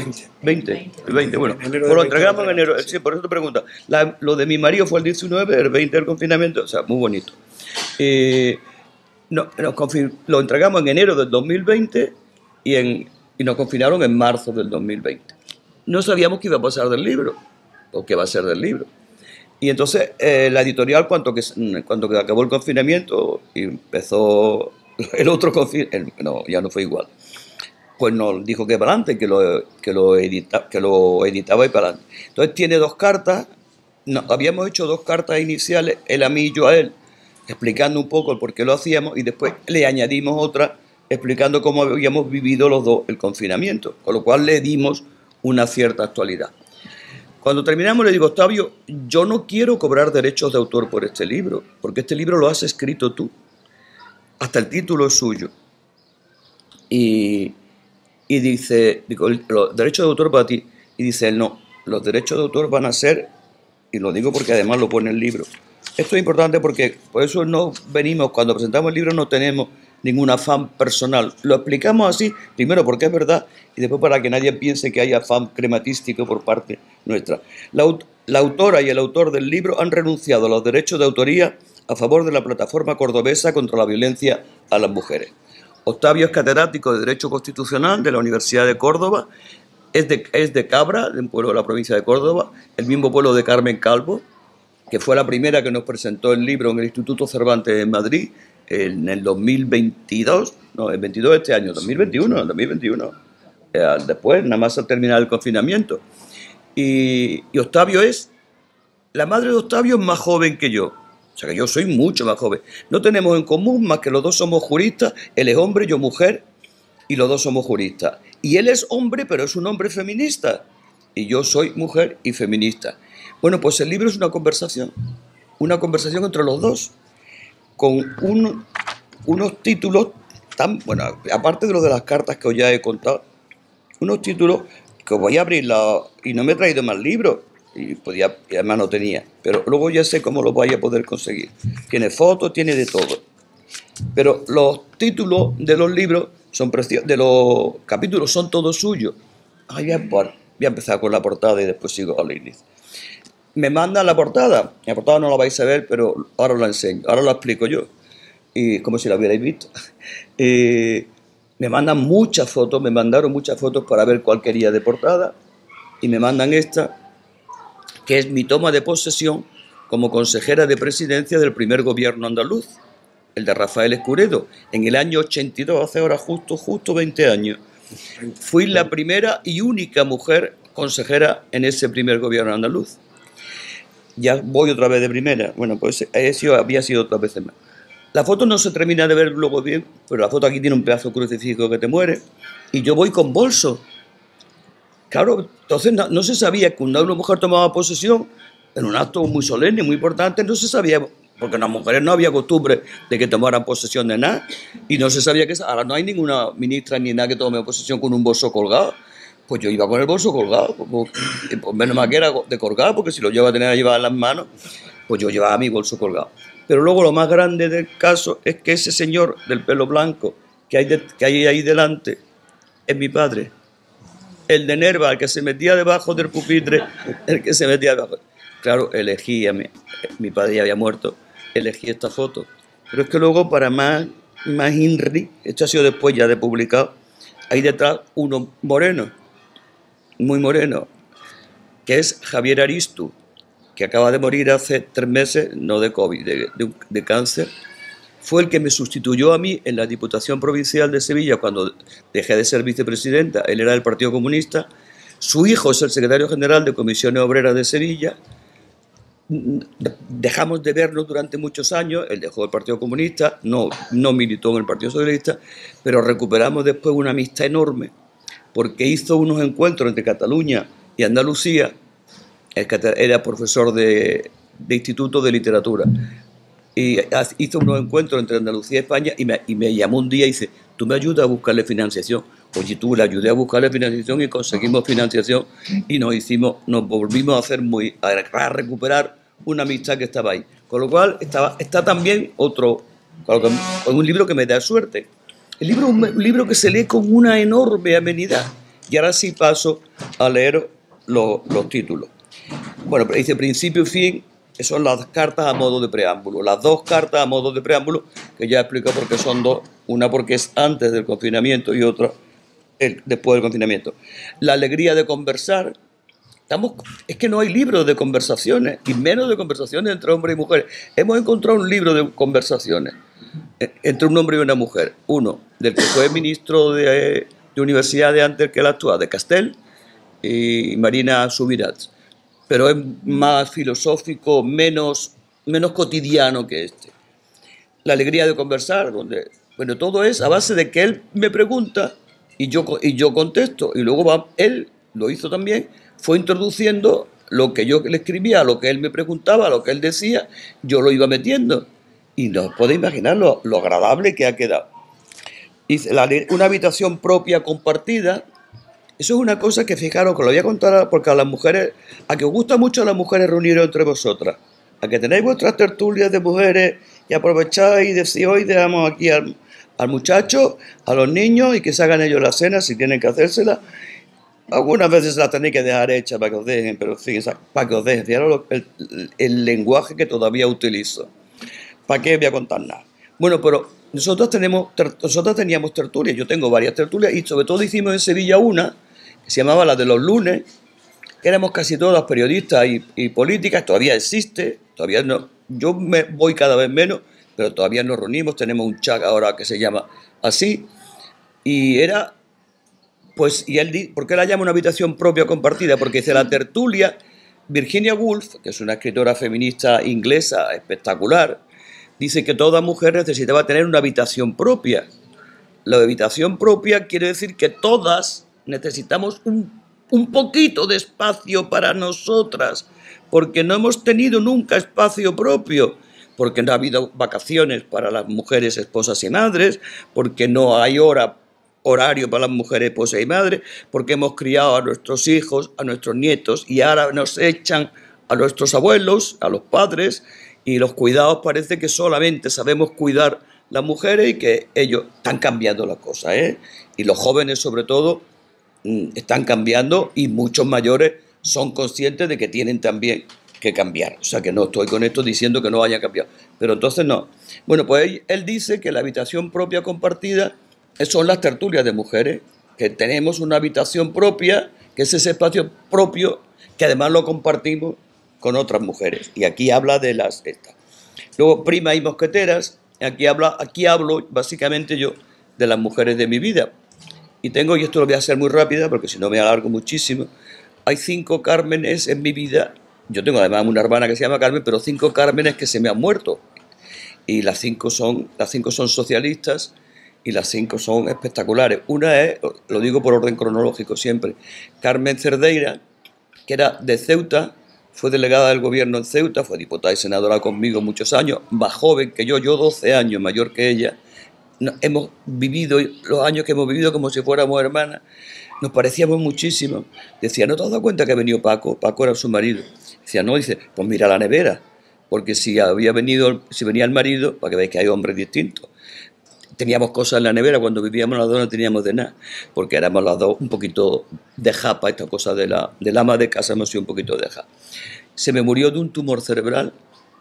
Speaker 2: El 20, bueno. Pues lo entregamos en enero, sí, por eso te pregunto. Lo de mi marido fue el 19, el 20 del confinamiento, o sea, muy bonito. Lo entregamos en enero del 2020 y nos confinaron en marzo del 2020. No sabíamos qué iba a pasar del libro, o qué va a ser del libro. Y entonces la editorial, cuando acabó el confinamiento y empezó el otro confinamiento, no, ya no fue igual, pues nos dijo que para adelante, que lo editaba y para adelante. Entonces tiene 2 cartas, habíamos hecho 2 cartas iniciales, él a mí y yo a él, explicando un poco el por qué lo hacíamos, y después le añadimos otra explicando cómo habíamos vivido los dos el confinamiento, con lo cual le dimos una cierta actualidad. Cuando terminamos le digo, Octavio, yo no quiero cobrar derechos de autor por este libro, porque este libro lo has escrito tú, hasta el título es suyo. Y dice, digo, los derechos de autor para ti, y dice él, no, los derechos de autor van a ser, y lo digo porque además lo pone en el libro. Esto es importante porque por eso no venimos, cuando presentamos el libro no tenemos ningún afán personal. Lo explicamos así, primero porque es verdad, y después para que nadie piense que hay afán crematístico por parte nuestra. La autora y el autor del libro han renunciado a los derechos de autoría a favor de la plataforma cordobesa contra la violencia a las mujeres. Octavio es catedrático de Derecho Constitucional de la Universidad de Córdoba, es de Cabra, de un pueblo de la provincia de Córdoba, el mismo pueblo de Carmen Calvo, que fue la primera que nos presentó el libro en el Instituto Cervantes en Madrid, en el 2022, no, el 22 este año, 2021. Después, nada más al terminar el confinamiento. Y Octavio la madre de Octavio es más joven que yo, O sea que yo soy mucho más joven. No tenemos en común más que los dos somos juristas, él es hombre, yo mujer, y los dos somos juristas. Y él es hombre, pero es un hombre feminista. Y yo soy mujer y feminista. Bueno, pues el libro es una conversación entre los dos, con unos títulos tan, bueno, aparte de lo de las cartas que os ya he contado, unos títulos que os voy a abrir, y no me he traído más libros, y además no tenía, pero luego ya sé cómo lo voy a poder conseguir. Tiene fotos, tiene de todo. Pero los títulos de los libros son preciosos, de los capítulos son todos suyos. Voy a empezar con la portada y después sigo al inicio. Me mandan la portada no la vais a ver, pero ahora os la enseño, ahora la explico yo, y como si la hubierais visto. Me mandaron muchas fotos para ver cuál quería de portada, y me mandan esta, que es mi toma de posesión como consejera de presidencia del primer gobierno andaluz, el de Rafael Escuredo, en el año 82, hace ahora justo 20 años. Fui la primera y única mujer consejera en ese primer gobierno andaluz. Ya voy otra vez de primera. Bueno, pues había sido otras veces más. La foto no se termina de ver luego bien, pero la foto aquí tiene un pedazo de crucifijo que te muere. Y yo voy con bolso. Claro, entonces no se sabía que cuando una mujer tomaba posesión, en un acto muy solemne, muy importante, no se sabía, porque las mujeres no había costumbre de que tomaran posesión de nada. Y no se sabía que ahora no hay ninguna ministra ni nada que tome posesión con un bolso colgado. Pues yo iba con el bolso colgado, pues menos mal que era de colgado, porque si lo lleva a tener a llevar en las manos, pues yo llevaba mi bolso colgado. Pero luego lo más grande del caso es que ese señor del pelo blanco que hay ahí delante es mi padre. El de Nerva, el que se metía debajo del pupitre, Claro, elegí mi padre ya había muerto, elegí esta foto. Pero es que luego, para más INRI, esto ha sido después ya de publicado, hay detrás uno moreno, muy moreno, que es Javier Aristu, que acaba de morir hace 3 meses, no de COVID, de cáncer. Fue el que me sustituyó a mí en la Diputación Provincial de Sevilla cuando dejé de ser vicepresidenta. Él era del Partido Comunista. Su hijo es el secretario general de Comisiones Obreras de Sevilla. Dejamos de vernos durante muchos años. Él dejó el Partido Comunista, no militó en el Partido Socialista, pero recuperamos después una amistad enorme, porque hizo unos encuentros entre Cataluña y Andalucía. Era profesor de Instituto de Literatura, y hizo unos encuentros entre Andalucía y España, y me llamó un día y dice: ¿tú me ayudas a buscarle financiación? Oye, tú, le ayudé a buscarle financiación y conseguimos financiación, y nos volvimos a recuperar una amistad que estaba ahí. Con lo cual está también un libro que me da suerte. El libro es un libro que se lee con una enorme amenidad. Y ahora sí paso a leer los títulos. Bueno, dice principio y fin, que son las cartas a modo de preámbulo. Las 2 cartas a modo de preámbulo, que ya explico por qué son 2. Una porque es antes del confinamiento y otra después del confinamiento. La alegría de conversar. Es que no hay libros de conversaciones, y menos de conversaciones entre hombres y mujeres. Hemos encontrado un libro de conversaciones entre un hombre y una mujer. Uno, del que fue ministro de Universidad de antes que el actual, de Castel, y Marina Subirats. Pero es más filosófico, menos cotidiano que este. La alegría de conversar, donde, bueno, todo es a base de que él me pregunta y yo contesto, y luego él lo hizo también, fue introduciendo lo que yo le escribía, lo que él me preguntaba, lo que él decía, yo lo iba metiendo, y no os podéis imaginar lo agradable que ha quedado. Una habitación propia compartida. Eso es una cosa que, fijaros, que lo voy a contar, porque a las mujeres, a que os gusta mucho a las mujeres reuniros entre vosotras, a que tenéis vuestras tertulias de mujeres y aprovecháis y decís: hoy dejamos aquí al muchacho, a los niños, y que se hagan ellos la cena si tienen que hacérsela. Algunas veces la tenéis que dejar hecha para que os dejen, pero en fin, para que os dejen. Fijaros el lenguaje que todavía utilizo. ¿Para qué voy a contar nada? Bueno, pero nosotros teníamos tertulias. Yo tengo varias tertulias, y sobre todo hicimos en Sevilla una que se llamaba la de los lunes, que éramos casi todas periodistas y políticas. Todavía existe, todavía no. Yo me voy cada vez menos, pero todavía nos reunimos. Tenemos un chat ahora que se llama así, y era, pues, ¿por qué la llama una habitación propia compartida? Porque dice: la tertulia Virginia Woolf, que es una escritora feminista inglesa espectacular, dice que toda mujer necesitaba tener una habitación propia. La habitación propia quiere decir que todas necesitamos un poquito de espacio para nosotras, porque no hemos tenido nunca espacio propio, porque no ha habido vacaciones para las mujeres esposas y madres, porque no hay horario para las mujeres esposas y madres, porque hemos criado a nuestros hijos, a nuestros nietos, y ahora nos echan a nuestros abuelos, a los padres, y los cuidados parece que solamente sabemos cuidar las mujeres y que ellos están cambiando las cosas, ¿eh? Y los jóvenes sobre todo están cambiando y muchos mayores son conscientes de que tienen también que cambiar. O sea que no estoy con esto diciendo que no vayan a cambiar, pero entonces no. Bueno, pues él dice que la habitación propia compartida son las tertulias de mujeres, que tenemos una habitación propia, que es ese espacio propio que además lo compartimos con otras mujeres. Y aquí habla de las estas. Luego, primas y mosqueteras, aquí hablo básicamente yo de las mujeres de mi vida. Y esto lo voy a hacer muy rápida porque si no me alargo muchísimo, hay 5 Cármenes en mi vida. Yo tengo además una hermana que se llama Carmen, pero 5 Cármenes que se me han muerto. Y las 5 son socialistas y las 5 son espectaculares. Una es, lo digo por orden cronológico siempre, Carmen Cerdeira, que era de Ceuta, fue delegada del gobierno en Ceuta, fue diputada y senadora conmigo muchos años, más joven que yo 12 años mayor que ella. Hemos vivido los años que hemos vivido como si fuéramos hermanas, nos parecíamos muchísimo. Decía, ¿no te has dado cuenta que ha venido Paco? Paco era su marido. Decía, no, dice, pues mira la nevera, porque si venía el marido, para que veáis que hay hombres distintos. Teníamos cosas en la nevera, cuando vivíamos las dos no teníamos de nada, porque éramos las dos un poquito de japa, esta cosa del ama de casa hemos sido un poquito de japa. Se me murió de un tumor cerebral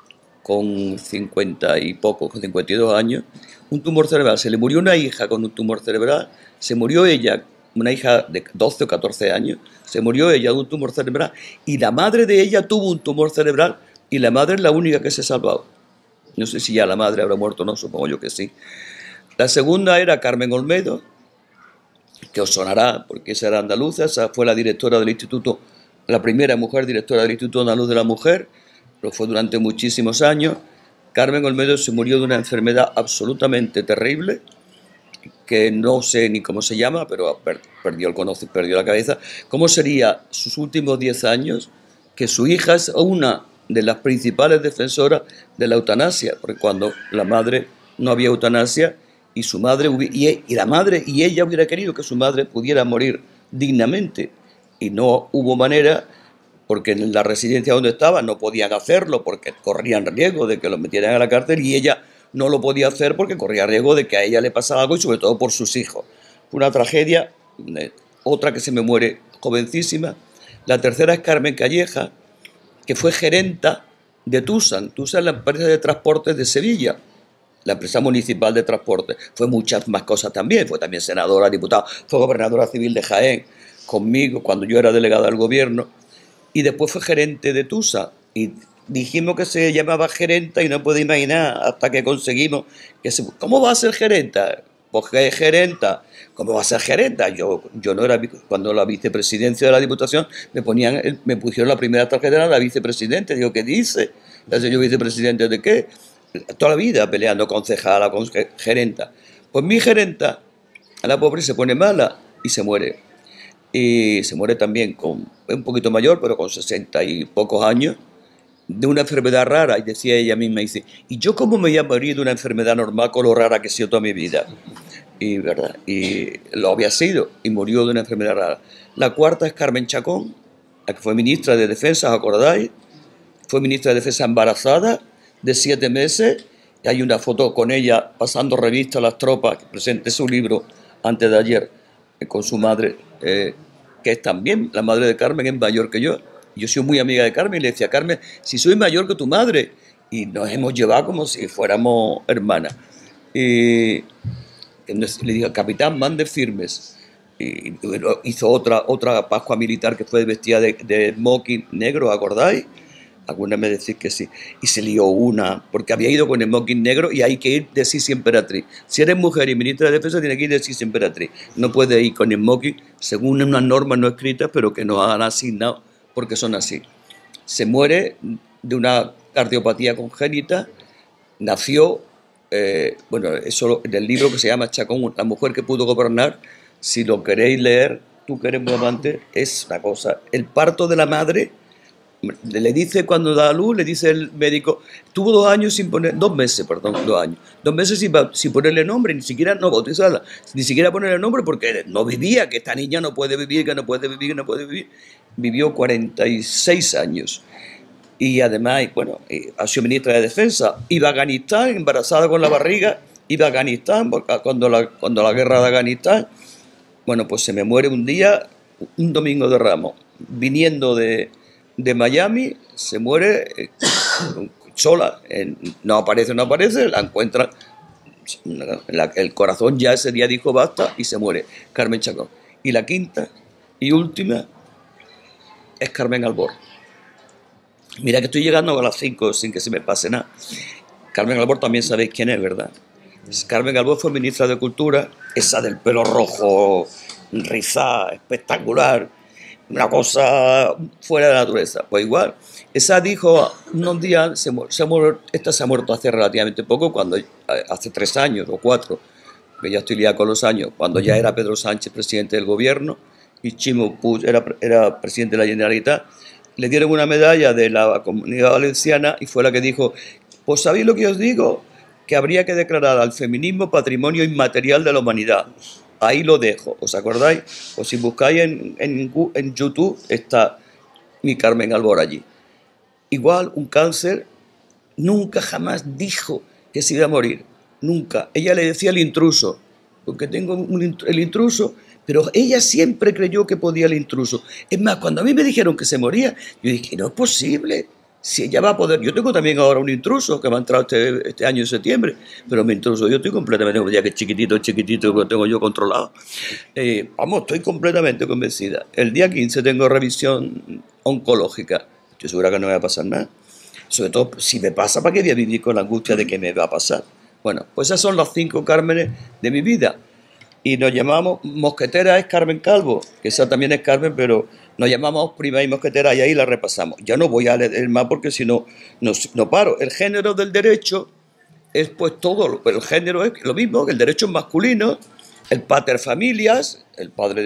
Speaker 2: con 50 y poco, con 52 años, un tumor cerebral. Se le murió una hija con un tumor cerebral, se murió ella, una hija de 12 o 14 años, se murió ella de un tumor cerebral y la madre de ella tuvo un tumor cerebral y la madre es la única que se ha salvado. No sé si ya la madre habrá muerto o no, supongo yo que sí. La segunda era Carmen Olmedo, que os sonará porque esa era andaluza, esa fue la directora del instituto, la primera mujer directora del Instituto Andaluz de la Mujer, lo fue durante muchísimos años. Carmen Olmedo se murió de una enfermedad absolutamente terrible, que no sé ni cómo se llama, pero perdió la cabeza. ¿Cómo sería sus últimos 10 años? Que su hija es una de las principales defensoras de la eutanasia, porque cuando la madre no había eutanasia y su madre y ella hubiera querido que su madre pudiera morir dignamente y no hubo manera, porque en la residencia donde estaba no podían hacerlo porque corrían riesgo de que los metieran a la cárcel y ella no lo podía hacer porque corría riesgo de que a ella le pasara algo y sobre todo por sus hijos. Fue una tragedia. Otra que se me muere jovencísima. La tercera es Carmen Calleja, que fue gerenta de Tusan. Tusan es la empresa de transportes de Sevilla, la empresa municipal de transporte. Fue muchas más cosas también. Fue también senadora, diputada, fue gobernadora civil de Jaén conmigo cuando yo era delegada del gobierno. Y después fue gerente de Tusan. Y dijimos que se llamaba gerenta y no puedo imaginar hasta que conseguimos ¿Cómo va a ser gerenta? Pues ¿qué es gerenta? ¿Cómo va a ser gerenta? Yo no era, cuando la vicepresidencia de la Diputación me pusieron la primera tarjeta, la vicepresidente. Digo, ¿qué dice? ¿Yo vicepresidente de qué? Toda la vida peleando concejala, con gerenta. Pues mi gerenta, a la pobre se pone mala y se muere. Y se muere también un poquito mayor, pero con 60 y pocos años, de una enfermedad rara. Y decía ella misma, dice, ¿y yo cómo me voy a morir de una enfermedad normal con lo rara que he sido toda mi vida? Y verdad, y lo había sido, y murió de una enfermedad rara. La cuarta es Carmen Chacón, la que fue ministra de Defensa, ¿os acordáis? Fue ministra de Defensa embarazada, de 7 meses, y hay una foto con ella pasando revista a las tropas, que presente su libro antes de ayer, con su madre, que es también, la madre de Carmen es mayor que yo. Yo soy muy amiga de Carmen y le decía, Carmen, si soy mayor que tu madre, y nos hemos llevado como si fuéramos hermanas. Y le dije, capitán, mande firmes. Y hizo otra Pascua Militar que fue vestida de smoking negro, ¿acordáis? Algunas me decís que sí. Y se lió una, porque había ido con el smoking negro y hay que ir de cis emperatriz. Si eres mujer y ministra de Defensa, tienes que ir de cis emperatriz. No puedes ir con el smoking según unas normas no escritas, pero que nos han asignado porque son así. se muere de una cardiopatía congénita, nació, bueno, eso en el libro que se llama Chacón, la mujer que pudo gobernar, si lo queréis leer, tú que eres muy amante, es una cosa, el parto de la madre, le dice cuando da a luz, le dice el médico, tuvo 2 años sin poner, 2 meses, perdón, 2 años, 2 meses sin ponerle nombre, ni siquiera no bautizarla, ni siquiera ponerle nombre porque no vivía, que esta niña no puede vivir, que no puede vivir, que no puede vivir. Vivió 46 años y además, bueno, ha sido ministra de Defensa, iba a Afganistán, embarazada con la barriga, iba a Afganistán, cuando la guerra de Afganistán, bueno, pues se me muere un día, un domingo de Ramos, viniendo de Miami, se muere sola, no aparece, la encuentran, el corazón ya ese día dijo basta y se muere Carmen Chacón. Y la quinta y última es Carmen Albor. Mira que estoy llegando a las 5 sin que se me pase nada. Carmen Albor también sabéis quién es, ¿verdad? Carmen Albor fue ministra de Cultura, esa del pelo rojo, rizada, espectacular, una cosa fuera de la naturaleza. Pues igual, esa dijo unos días, esta se ha muerto hace relativamente poco, hace 3 años o 4, que ya estoy liado con los años, cuando ya era Pedro Sánchez presidente del gobierno y Chimo Puig era presidente de la Generalitat. Le dieron una medalla de la Comunidad Valenciana y fue la que dijo, pues ¿sabéis lo que os digo? Que habría que declarar al feminismo patrimonio inmaterial de la humanidad. Ahí lo dejo, ¿os acordáis? O si buscáis en YouTube está mi Carmen Albor allí. Igual, un cáncer, nunca jamás dijo que se iba a morir, nunca. Ella le decía el intruso, porque tengo el intruso, pero ella siempre creyó que podía el intruso. Es más, cuando a mí me dijeron que se moría, yo dije, no es posible. Si ella va a poder, yo tengo también ahora un intruso que me ha entrado este año en septiembre, pero mi intruso, yo estoy completamente, ya que es chiquitito, lo tengo yo controlado. Vamos, estoy completamente convencida. El día 15 tengo revisión oncológica, estoy segura que no me va a pasar nada. Sobre todo, si me pasa, ¿para qué voy a vivir con la angustia de que me va a pasar? Bueno, pues esas son las 5 Cármenes de mi vida. Y nos llamamos, mosquetera es Carmen Calvo, que esa también es Carmen, pero nos llamamos prima y mosquetera y ahí la repasamos. Ya no voy a leer más porque si no, no paro. El género del derecho es pues todo, el género es lo mismo, que el derecho es masculino, el pater familias, el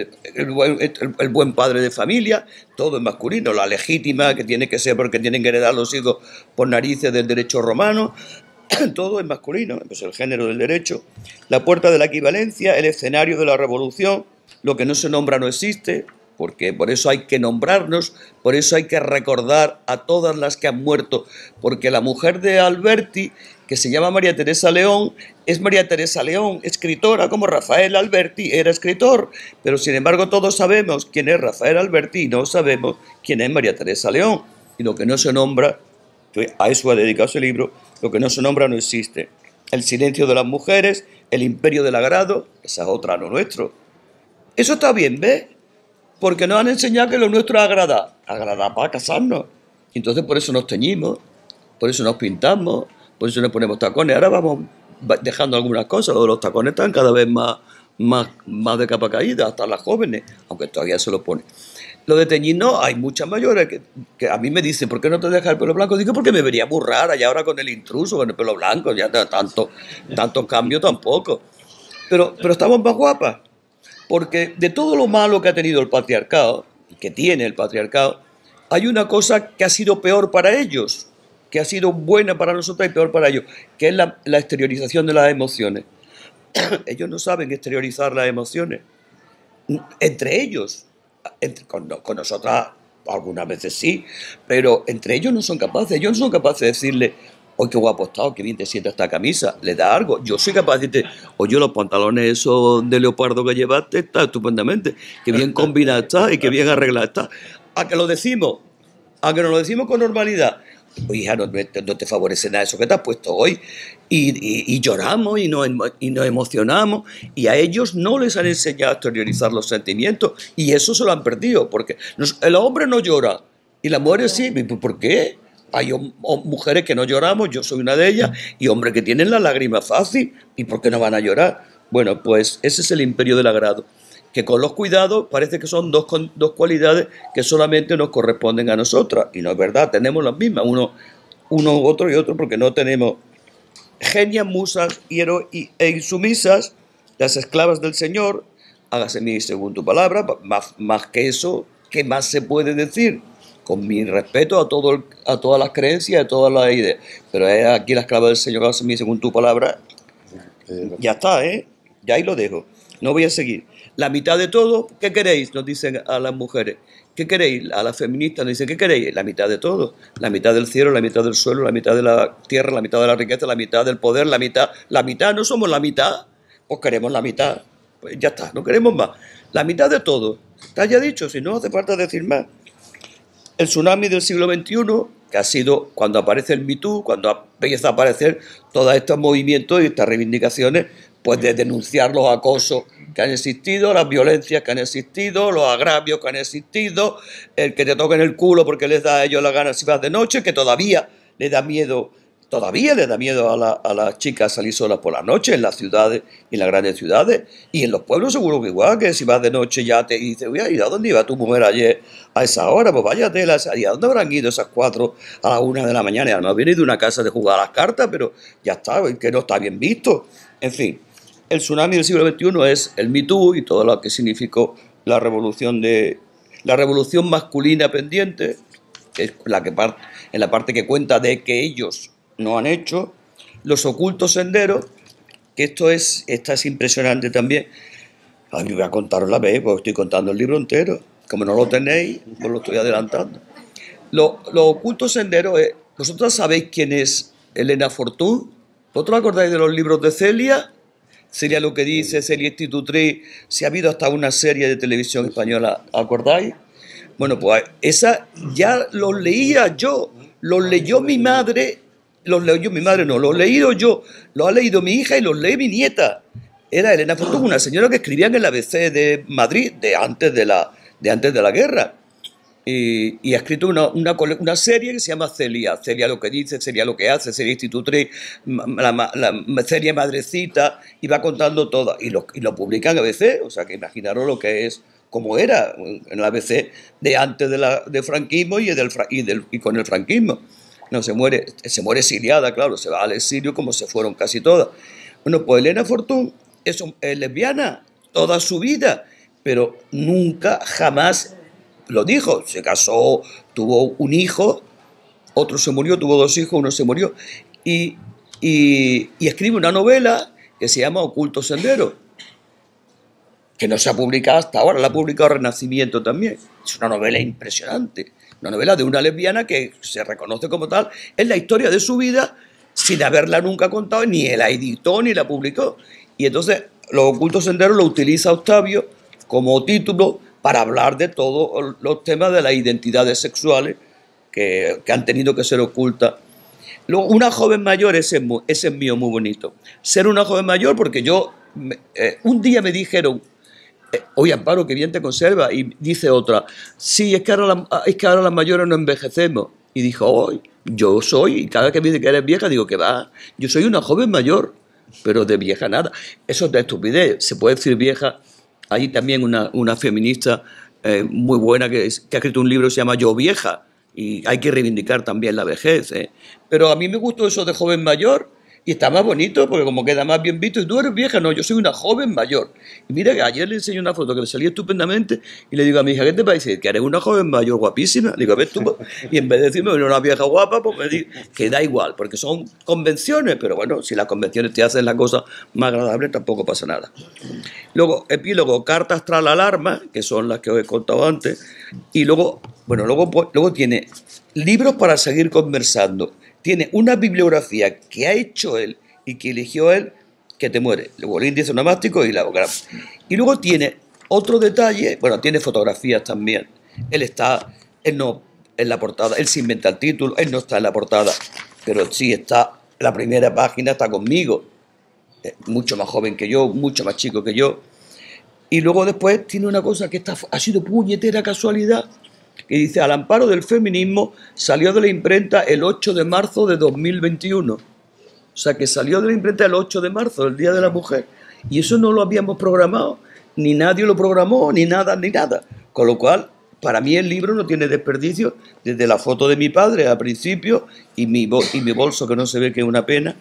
Speaker 2: buen padre de familia, todo es masculino, la legítima que tiene que ser porque tienen que heredar los hijos por narices del derecho romano, todo es masculino, pues el género del derecho, la puerta de la equivalencia, el escenario de la revolución, lo que no se nombra no existe, porque por eso hay que nombrarnos, por eso hay que recordar a todas las que han muerto, porque la mujer de Alberti, que se llama María Teresa León, es María Teresa León, escritora, como Rafael Alberti era escritor, pero sin embargo todos sabemos quién es Rafael Alberti y no sabemos quién es María Teresa León, y lo que no se nombra, a eso ha dedicado ese libro, lo que no se nombra no existe. El silencio de las mujeres, el imperio del agrado, esa es otra, no nuestro. Eso está bien, ¿ves? Porque nos han enseñado que lo nuestro es agradar para casarnos. Entonces por eso nos teñimos, por eso nos pintamos, por eso nos ponemos tacones. Ahora vamos dejando algunas cosas, lo de los tacones están cada vez más de capa caída, hasta las jóvenes, aunque todavía se lo ponen. Lo de teñir no, hay muchas mayores que a mí me dicen, ¿por qué no te dejas el pelo blanco? Digo, porque me vería muy rara, y ahora con el intruso, con el pelo blanco, ya tanto cambio tampoco. Pero estamos más guapas, porque de todo lo malo que ha tenido el patriarcado, que tiene el patriarcado, hay una cosa que ha sido peor para ellos, que ha sido buena para nosotros y peor para ellos, que es la exteriorización de las emociones. Ellos no saben exteriorizar las emociones, entre ellos. Con nosotras algunas veces sí, pero entre ellos no son capaces. Ellos no son capaces de decirle, oye, qué guapo estás, qué bien te sienta esta camisa, le da algo. Yo soy capaz de decirte, oye, los pantalones esos de leopardo que llevaste están estupendamente, qué bien combinada está y qué bien arreglada está. A que lo decimos con normalidad. Oye, hija, no te favorece nada eso que te has puesto hoy. Y lloramos y nos emocionamos. Y a ellos no les han enseñado a exteriorizar los sentimientos. Y eso se lo han perdido. Porque el hombre no llora. Y las mujeres sí. ¿Por qué? Hay mujeres que no lloramos, yo soy una de ellas. Y hombres que tienen la lágrima fácil. ¿Y por qué no van a llorar? Bueno, pues ese es el imperio del agrado. que con los cuidados parece que son dos cualidades que solamente nos corresponden a nosotras. Y no es verdad, tenemos las mismas, uno otro y otro, porque no tenemos genias, musas e insumisas, las esclavas del Señor, hágase mi según tu palabra. Más que eso, ¿qué más se puede decir? Con mi respeto a todas las creencias, a todas las ideas. Pero es aquí la esclava del Señor, hágase mi según tu palabra. Ya está, ya ahí lo dejo. No voy a seguir. La mitad de todo, ¿qué queréis? Nos dicen a las mujeres. ¿Qué queréis? A las feministas nos dicen, ¿qué queréis? La mitad de todo. La mitad del cielo, la mitad del suelo, la mitad de la tierra, la mitad de la riqueza, la mitad del poder, la mitad. La mitad, no somos la mitad. Pues queremos la mitad. Pues ya está, no queremos más. La mitad de todo. Está ya dicho, si no hace falta decir más. El tsunami del siglo XXI, que ha sido cuando aparece el Me Too, cuando empieza a aparecer todos estos movimientos y estas reivindicaciones, pues de denunciar los acosos que han existido, las violencias que han existido, los agravios que han existido, el que te toquen el culo porque les da a ellos la gana si vas de noche, que todavía le da miedo a las chicas salir solas por la noche en las ciudades y en las grandes ciudades, y en los pueblos seguro que igual, que si vas de noche ya te dice, oye, ¿y a dónde iba tu mujer ayer a esa hora? Pues váyate, ¿y a dónde habrán ido esas 4 a la 1 de la mañana? Ya no viene de una casa de jugar a las cartas, pero ya está, que no está bien visto. En fin, el tsunami del siglo XXI es el Me Too y todo lo que significó la revolución masculina pendiente, que es en la parte que cuenta de que ellos no han hecho, los ocultos senderos, que esta es impresionante también. A mí voy a contaros la vez, porque estoy contando el libro entero. Como no lo tenéis, pues lo estoy adelantando. Los ocultos senderos, ¿vosotros sabéis quién es Elena Fortún? ¿Vosotros acordáis de los libros de Celia? Celia lo que dice, Celia Institutriz, si ha habido hasta una serie de televisión española, ¿acordáis? Bueno, pues esa ya los leía yo, los leyó mi madre. Los he leído yo, los ha leído mi hija y los lee mi nieta. Era Elena Fortún, una señora que escribía en el ABC de Madrid de antes de la guerra. Y ha escrito una serie que se llama Celia. Celia lo que dice, Celia lo que hace, Celia Institutriz, Celia Madrecita, y va contando todo. Y lo publica en ABC, o sea que imaginaros lo que es, como era en el ABC de antes de franquismo y con el franquismo. No, se muere exiliada, claro, se va al exilio como se fueron casi todas. Bueno, pues Elena Fortún es lesbiana toda su vida, pero nunca, jamás lo dijo. Se casó, tuvo un hijo, otro se murió, tuvo 2 hijos, uno se murió, y escribe una novela que se llama Oculto Sendero, que no se ha publicado hasta ahora, la ha publicado Renacimiento también. Es una novela impresionante. Una novela de una lesbiana que se reconoce como tal. Es la historia de su vida sin haberla nunca contado, ni la editó ni la publicó. Y entonces Los Ocultos Senderos lo utiliza Octavio como título para hablar de todos los temas de las identidades sexuales que han tenido que ser ocultas. Luego, una joven mayor, ese es mío muy bonito. Ser una joven mayor, porque un día me dijeron, oye, Amparo, que bien te conserva. Y dice otra, sí, es que ahora las mayores no envejecemos. Y dijo, hoy yo soy, y cada vez que me dice que eres vieja, digo que va, yo soy una joven mayor, pero de vieja nada. Eso es de estupidez, se puede decir vieja. Hay también una feminista muy buena que ha escrito un libro que se llama Yo Vieja, y hay que reivindicar también la vejez. Pero a mí me gustó eso de joven mayor, y está más bonito porque como queda más bien visto. Y tú eres vieja, no, yo soy una joven mayor. Y mira que ayer le enseñé una foto que me salía estupendamente y le digo a mi hija, ¿qué te parece? Que eres una joven mayor guapísima. Le digo, a ver tú, y en vez de decirme una vieja guapa, pues me digo que da igual, porque son convenciones, pero bueno, si las convenciones te hacen la cosa más agradable, tampoco pasa nada. Luego, epílogo, cartas tras la alarma, que son las que os he contado antes, y luego tiene libros para seguir conversando. Tiene una bibliografía que ha hecho él y que eligió él, que te muere. Luego el índice onomástico y la grafía. Y luego tiene otro detalle, bueno, tiene fotografías también. Él no en la portada, él se inventa el título, él no está en la portada, pero sí está en la primera página, está conmigo. Mucho más joven que yo, mucho más chico que yo. Y luego después tiene una cosa que ha sido puñetera casualidad, que dice, al amparo del feminismo, salió de la imprenta el 8 de marzo de 2021. O sea, que salió de la imprenta el 8 de marzo, el Día de la Mujer. Y eso no lo habíamos programado. ni nadie lo programó, ni nada, ni nada. Con lo cual, para mí el libro no tiene desperdicio, desde la foto de mi padre al principio y mi bolso, que no se ve, que es una pena,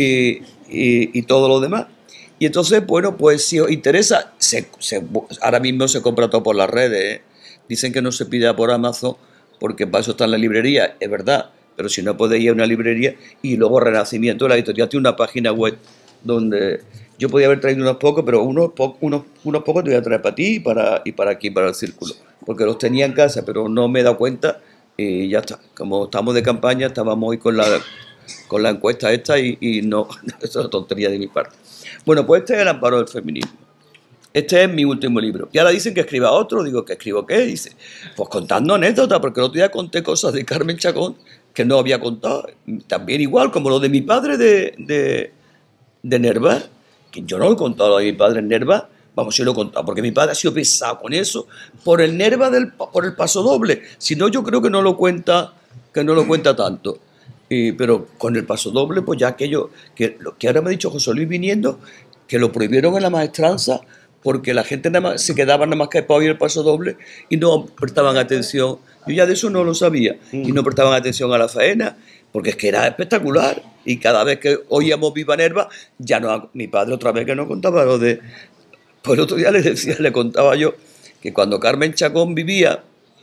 Speaker 2: y todo lo demás. Y entonces, bueno, pues si os interesa, ahora mismo se compra todo por las redes, ¿eh? Dicen que no se pida por Amazon porque para eso está en la librería, es verdad, pero si no podéis ir a una librería. Y luego Renacimiento, la editorial, tiene una página web donde yo podía haber traído unos pocos, pero unos pocos te voy a traer para ti y para aquí, para el círculo, porque los tenía en casa, pero no me he dado cuenta y ya está. Como estamos de campaña, estábamos hoy con la encuesta esta y no, eso es una tontería de mi parte. Bueno, pues este es El amparo del feminismo. Este es mi último libro. Y ahora dicen que escriba otro. Digo, ¿que escribo qué? Dice, pues contando anécdotas, porque el otro día conté cosas de Carmen Chacón que no había contado. También igual, como lo de mi padre de Nerva, que yo no lo he contado lo de mi padre en Nerva. Vamos, yo lo he contado, porque mi padre ha sido pesado con eso, por el Nerva, por el paso doble. Si no, yo creo que no lo cuenta tanto. Pero con el paso doble, pues ya aquello, que ahora me ha dicho José Luis viniendo, que lo prohibieron en la maestranza, porque la gente se quedaba nada más que para oír el paso doble y no prestaban atención. Yo ya de eso no lo sabía. Y no prestaban atención a la faena, porque es que era espectacular. Y cada vez que oíamos Viva Nerva, ya no, mi padre otra vez que nos contaba lo de... Pues el otro día le contaba yo que cuando Carmen Chacón vivía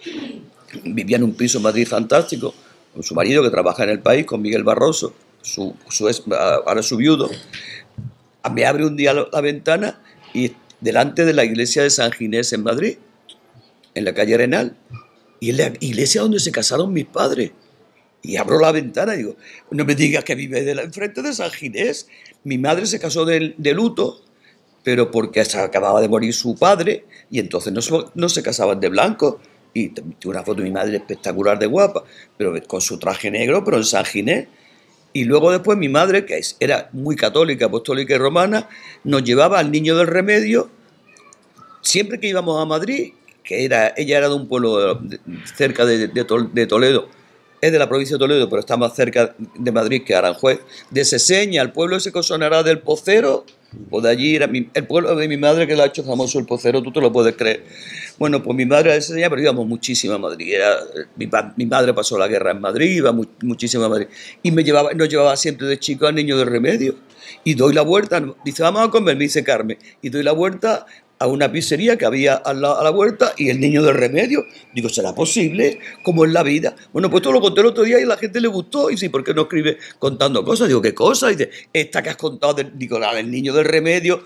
Speaker 2: en un piso en Madrid fantástico, con su marido que trabaja en El País, con Miguel Barroso, ahora su viudo, me abre un día la ventana y delante de la iglesia de San Ginés en Madrid, en la calle Arenal, y es la iglesia donde se casaron mis padres. Y abro la ventana y digo, no me digas que vive enfrente de San Ginés. Mi madre se casó de luto, pero porque se acababa de morir su padre, y entonces no se casaban de blanco. Y tengo una foto de mi madre espectacular de guapa, pero con su traje negro, pero en San Ginés. Y luego después mi madre, que era muy católica, apostólica y romana, nos llevaba al Niño del Remedio siempre que íbamos a Madrid, ella era de un pueblo cerca de Toledo, es de la provincia de Toledo, pero está más cerca de Madrid que Aranjuez, de Seseña, el pueblo ese que sonará del Pocero, pues de allí era el pueblo de mi madre, que lo ha hecho famoso el Pocero, tú te lo puedes creer. Bueno, pues mi madre era de Seseña, pero íbamos muchísimo a Madrid. Mi madre pasó la guerra en Madrid, iba muchísimo a Madrid. Y nos llevaba siempre de chico al Niño del Remedio. Y doy la vuelta, dice, vamos a comer, me dice Carmen, y doy la vuelta a una pizzería que había a la vuelta y el Niño del Remedio. Digo, ¿será posible? ¿Cómo es la vida? Bueno, pues esto lo conté el otro día y a la gente le gustó. Y dice, ¿por qué no escribe contando cosas? Digo, ¿qué cosas? Y dice, esta que has contado, digo, la del Niño del Remedio.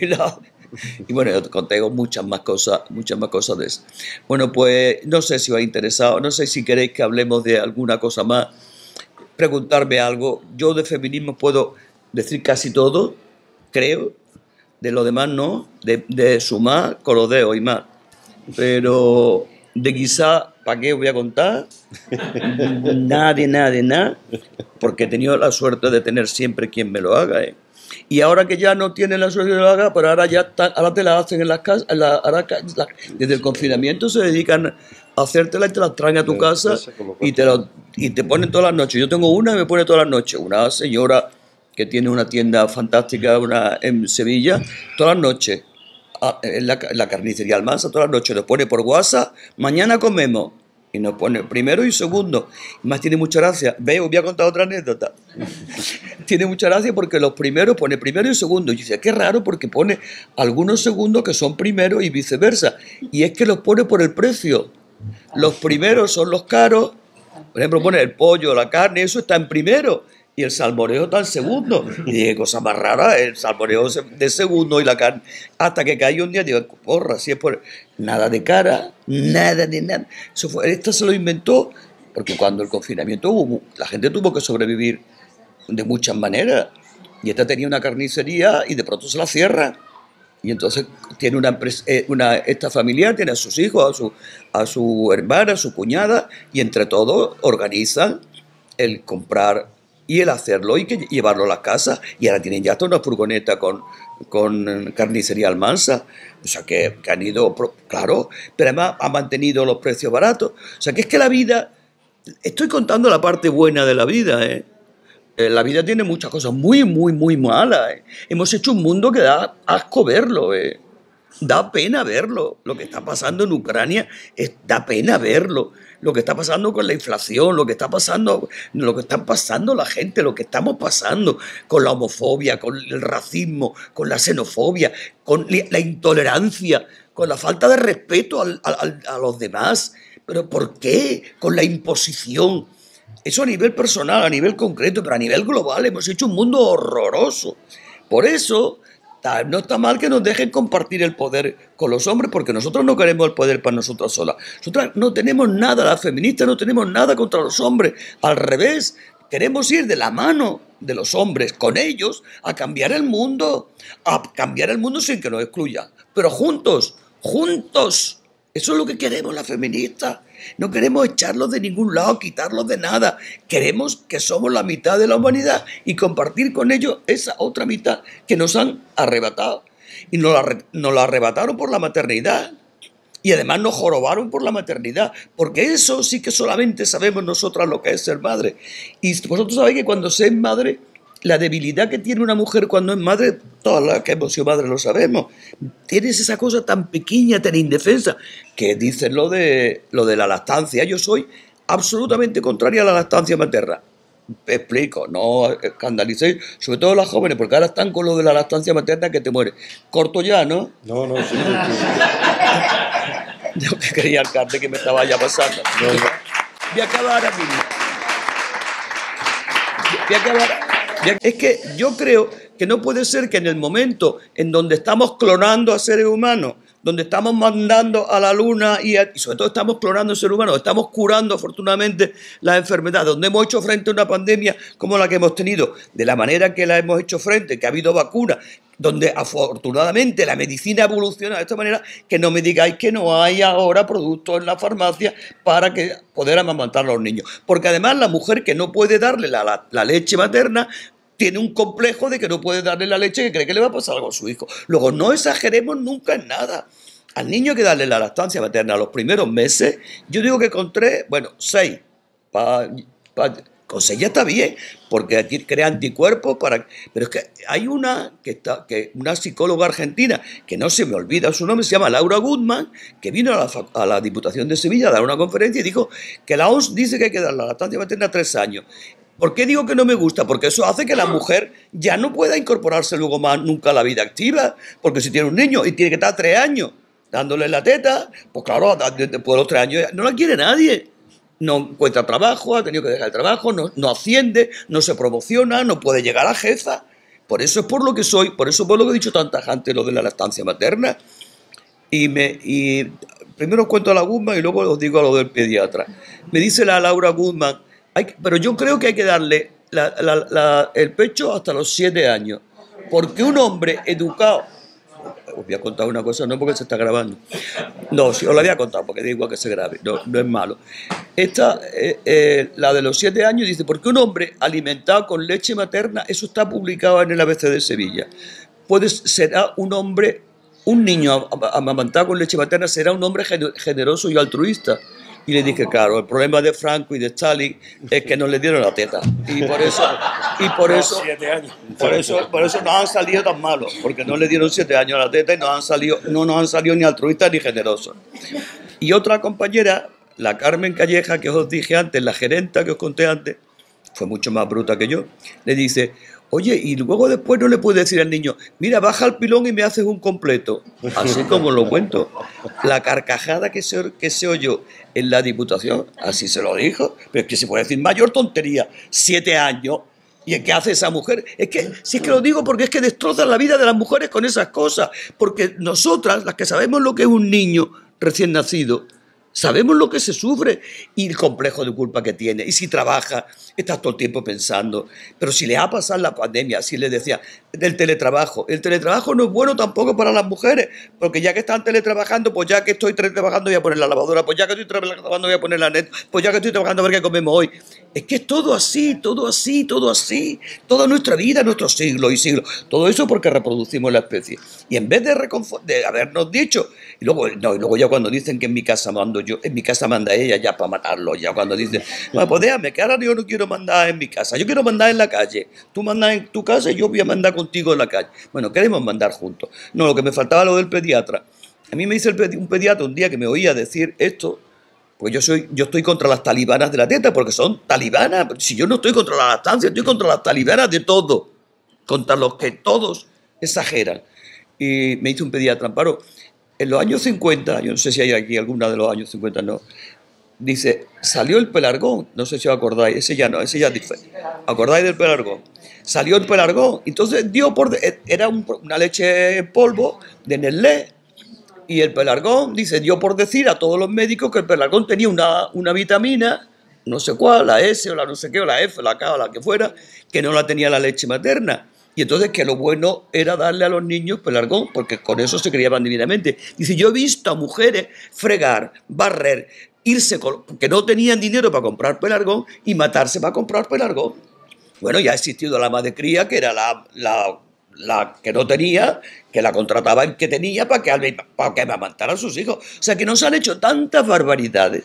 Speaker 2: Y bueno, yo conté muchas más cosas de eso. Bueno, pues no sé si os ha interesado, no sé si queréis que hablemos de alguna cosa más, preguntarme algo. Yo de feminismo puedo decir casi todo, creo. De lo demás no, de sumar con los dedos y más. Pero de quizá, ¿para qué os voy a contar? Nada, porque he tenido la suerte de tener siempre quien me lo haga, ¿eh? Y ahora que ya no tienen la suerte de que lo haga, pero ahora te la hacen en las casas, desde el confinamiento se dedican a hacértela y te las traen a tu casa y te ponen todas las noches. Yo tengo una que me pone todas las noches, una señora que tiene una tienda fantástica en Sevilla, todas las noches, en la carnicería Almansa, todas las noches nos pone por WhatsApp, mañana comemos, y nos pone primero y segundo. Y más tiene mucha gracia. Os voy a contar otra anécdota. Tiene mucha gracia porque los primeros pone primero y segundo. Y dice, qué raro, porque pone algunos segundos que son primeros y viceversa. Y es que los pone por el precio. Los primeros son los caros. Por ejemplo, pone el pollo, la carne, eso está en primero. Y el salmorejo está en segundo. Y dije, cosa más rara, el salmorejo de segundo y la carne. Hasta que caí un día y digo, porra, si es por nada de cara, nada de nada. Esta se lo inventó porque cuando el confinamiento hubo, la gente tuvo que sobrevivir de muchas maneras. Y esta tenía una carnicería y de pronto se la cierra. Y entonces tiene esta familiar, tiene a sus hijos, a su hermana, a su cuñada, y entre todos organizan el comprar y el hacerlo y llevarlo a las casas. Y ahora tienen ya hasta una furgoneta con carnicería Almansa. O sea que han ido, claro, pero además han mantenido los precios baratos. O sea que es que la vida, estoy contando la parte buena de la vida, ¿eh? La vida tiene muchas cosas muy, muy, muy malas, ¿eh? Hemos hecho un mundo que da asco verlo, ¿eh? Da pena verlo. Lo que está pasando en Ucrania da pena verlo. Lo que está pasando con la inflación, lo que está pasando la gente, lo que estamos pasando con la homofobia, con el racismo, con la xenofobia, con la intolerancia, con la falta de respeto a los demás. ¿Pero por qué? Con la imposición. Eso a nivel personal, a nivel concreto, pero a nivel global hemos hecho un mundo horroroso. Por eso no está mal que nos dejen compartir el poder con los hombres, porque nosotros no queremos el poder para nosotras solas. Nosotras no tenemos nada, las feministas no tenemos nada contra los hombres. Al revés, queremos ir de la mano de los hombres con ellos a cambiar el mundo sin que nos excluyan. Pero juntos, juntos. Eso es lo que queremos las feministas. No queremos echarlos de ningún lado, quitarlos de nada. Queremos que somos la mitad de la humanidad y compartir con ellos esa otra mitad que nos han arrebatado. Y nos la arrebataron por la maternidad. Y además nos jorobaron por la maternidad. Porque eso sí que solamente sabemos nosotras lo que es ser madre. Y vosotros sabéis que cuando se es madre, la debilidad que tiene una mujer cuando es madre, todas las que hemos sido madres lo sabemos, tienes esa cosa tan pequeña, tan indefensa, que dicen lo de la lactancia. Yo soy absolutamente contraria a la lactancia materna. Explico, no escandalicéis, sobre todo las jóvenes, porque ahora están con lo de la lactancia materna que te muere. Corto ya, ¿no?
Speaker 1: No, sí.
Speaker 2: Yo que quería, alcalde, que me estaba ya pasando. No. Voy a acabar ahora mismo. Es que yo creo que no puede ser que en el momento en donde estamos clonando a seres humanos, donde estamos mandando a la luna y sobre todo estamos clonando a seres humanos, estamos curando afortunadamente las enfermedades, donde hemos hecho frente a una pandemia como la que hemos tenido, de la manera que la hemos hecho frente, que ha habido vacunas, donde afortunadamente la medicina evoluciona de esta manera, que no me digáis que no hay ahora productos en la farmacia para poder amamantar a los niños. Porque además la mujer que no puede darle la leche materna tiene un complejo de que no puede darle la leche, que cree que le va a pasar algo a su hijo. Luego, no exageremos nunca en nada. Al niño hay que darle la lactancia materna a los primeros meses. Yo digo que con 6. Con 6 ya está bien, porque aquí crea anticuerpos pero es que hay una una psicóloga argentina, que no se me olvida su nombre, se llama Laura Gutman, que vino a la Diputación de Sevilla a dar una conferencia y dijo que la OMS dice que hay que dar la lactancia materna a 3 años. ¿Por qué digo que no me gusta? Porque eso hace que la mujer ya no pueda incorporarse luego más nunca a la vida activa, porque si tiene un niño y tiene que estar 3 años dándole la teta, pues claro, después de los 3 años no la quiere nadie. No encuentra trabajo, ha tenido que dejar el trabajo, no asciende, no se promociona, no puede llegar a jefa. Por eso es por lo que he dicho tan tajante lo de la lactancia materna. Y primero os cuento a la Guzmán y luego os digo a lo del pediatra. Me dice la Laura Guzmán, pero yo creo que hay que darle el pecho hasta los 7 años, porque un hombre educado... Os voy a contar una cosa, no porque se está grabando. No, si os la voy a contar, porque digo que se grabe, no es malo. La de los 7 años dice, porque un hombre alimentado con leche materna, eso está publicado en el ABC de Sevilla, será un niño amamantado con leche materna será un hombre generoso y altruista. Y le dije, claro, el problema de Franco y de Stalin es que no le dieron la teta. Y por eso
Speaker 1: 7 años.
Speaker 2: Por eso no han salido tan malos, porque no le dieron 7 años a la teta y no nos han salido ni altruistas ni generosos. Y otra compañera, la Carmen Calleja, que os dije antes, la gerenta que os conté antes, fue mucho más bruta que yo, le dice, oye, y luego después no le puede decir al niño, mira, baja el pilón y me haces un completo. Así como lo cuento. La carcajada que se oyó en la Diputación, así se lo dijo, pero es que se puede decir mayor tontería, 7 años. ¿Y qué hace esa mujer? Si es que lo digo porque es que destrozan la vida de las mujeres con esas cosas. Porque nosotras, las que sabemos lo que es un niño recién nacido, sabemos lo que se sufre y el complejo de culpa que tiene. Y si trabaja, estás todo el tiempo pensando. Pero si le ha pasado la pandemia, si le decía del teletrabajo, el teletrabajo no es bueno tampoco para las mujeres, porque ya que están teletrabajando, pues ya que estoy teletrabajando voy a poner la lavadora, pues ya que estoy trabajando voy a poner la net, pues ya que estoy trabajando a ver qué comemos hoy. Es que es todo así, todo así, todo así. Toda nuestra vida, nuestros siglos y siglos. Todo eso porque reproducimos la especie. Y en vez de habernos dicho Y luego, no, y luego ya cuando dicen que en mi casa mando yo, en mi casa manda ella ya para matarlo, ya cuando dicen, bueno, pues déjame, que ahora yo no quiero mandar en mi casa, yo quiero mandar en la calle, tú mandas en tu casa y yo voy a mandar contigo en la calle. Bueno, queremos mandar juntos. No, lo que me faltaba lo del pediatra. A mí me dice un pediatra un día que me oía decir esto, pues yo estoy contra las talibanas de la teta, porque son talibanas. Si yo no estoy contra la lactancia, estoy contra las talibanas de todo, contra los que todos exageran. Y me dice un pediatra, Amparo, en los años 50, yo no sé si hay aquí alguna de los años 50, no, dice, salió el pelargón, no sé si os acordáis, ese ya no, ese ya dice, ¿acordáis del pelargón? Salió el pelargón, entonces era una leche en polvo de Nestlé, y el pelargón, dice, dio por decir a todos los médicos que el pelargón tenía una vitamina, no sé cuál, la S o la no sé qué, o la F, la K o la que fuera, que no la tenía la leche materna. Y entonces que lo bueno era darle a los niños pelargón, porque con eso se criaban divinamente. Dice, yo he visto a mujeres fregar, barrer, que no tenían dinero para comprar pelargón y matarse para comprar pelargón. Bueno, ya ha existido la madre cría, que era la que no tenía, que la contrataba el que tenía para que amamantara a sus hijos. O sea, que nos han hecho tantas barbaridades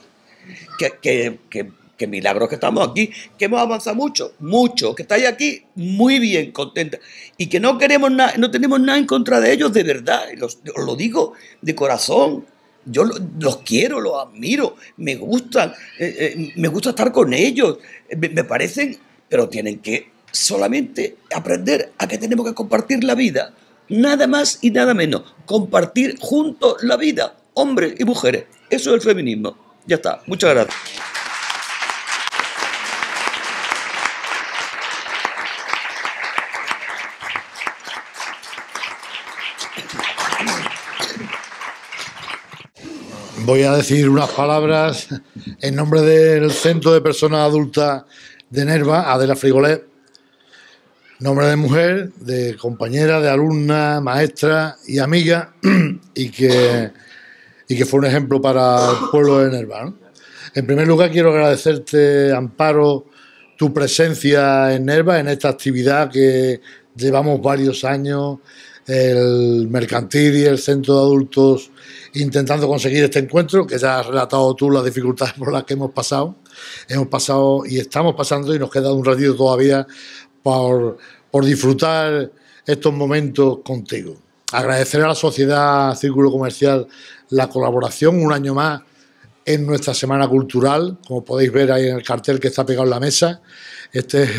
Speaker 2: que milagros que estamos aquí, que hemos avanzado mucho, que estáis aquí muy bien, contentas, y que no queremos nada, no tenemos nada en contra de ellos, de verdad, os lo digo de corazón. Yo los quiero, los admiro, me gustan, me gusta estar con ellos, me parecen, pero tienen que solamente aprender a que tenemos que compartir la vida, nada más y nada menos, compartir juntos la vida, hombres y mujeres, eso es el feminismo. Ya está, muchas gracias.
Speaker 3: Voy a decir unas palabras en nombre del Centro de Personas Adultas de Nerva, Adela Frigolet, nombre de mujer, de compañera, de alumna, maestra y amiga, y que fue un ejemplo para el pueblo de Nerva, ¿no? En primer lugar, quiero agradecerte, Amparo, tu presencia en Nerva, en esta actividad que llevamos varios años, el Mercantil y el Centro de Adultos intentando conseguir este encuentro, que ya has relatado tú las dificultades por las que hemos pasado y estamos pasando, y nos queda un ratito todavía por disfrutar estos momentos contigo. Agradecer a la Sociedad Círculo Comercial la colaboración un año más en nuestra Semana Cultural, como podéis ver ahí en el cartel que está pegado en la mesa. Este es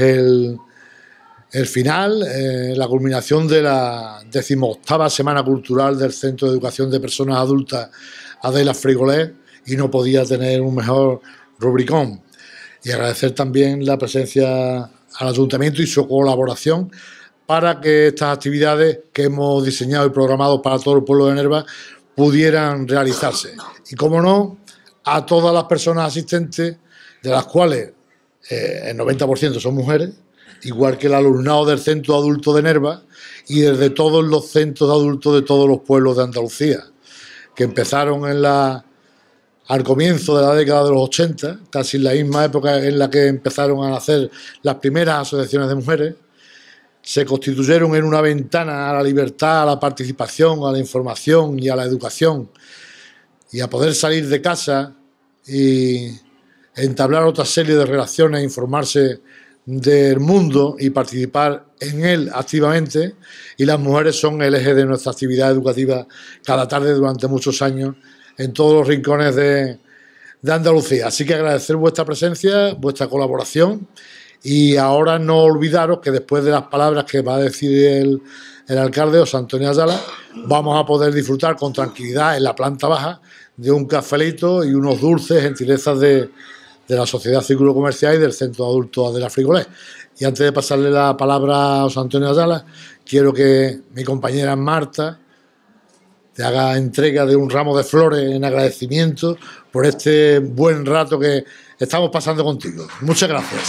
Speaker 3: el final, la culminación de la 18ª Semana Cultural del Centro de Educación de Personas Adultas Adela Frigolet, y no podía tener un mejor rubricón. Y agradecer también la presencia al Ayuntamiento y su colaboración para que estas actividades que hemos diseñado y programado para todo el pueblo de Nerva pudieran realizarse. Y, como no, a todas las personas asistentes, de las cuales el 90% son mujeres, igual que el alumnado del Centro Adulto de Nerva y desde todos los centros adultos de todos los pueblos de Andalucía, que empezaron al comienzo de la década de los 80, casi en la misma época en la que empezaron a nacer las primeras asociaciones de mujeres, se constituyeron en una ventana a la libertad, a la participación, a la información y a la educación, y a poder salir de casa y entablar otra serie de relaciones, informarse del mundo y participar en él activamente. Y las mujeres son el eje de nuestra actividad educativa cada tarde durante muchos años en todos los rincones de Andalucía. Así que agradecer vuestra presencia, vuestra colaboración, y ahora no olvidaros que después de las palabras que va a decir el alcalde José Antonio Ayala, vamos a poder disfrutar con tranquilidad en la planta baja de un cafelito y unos dulces, gentilezas de la Sociedad Círculo Comercial y del Centro de Adultos de la Frigolet. Y antes de pasarle la palabra a José Antonio Ayala, quiero que mi compañera Marta te haga entrega de un ramo de flores en agradecimiento por este buen rato que estamos pasando contigo. Muchas gracias.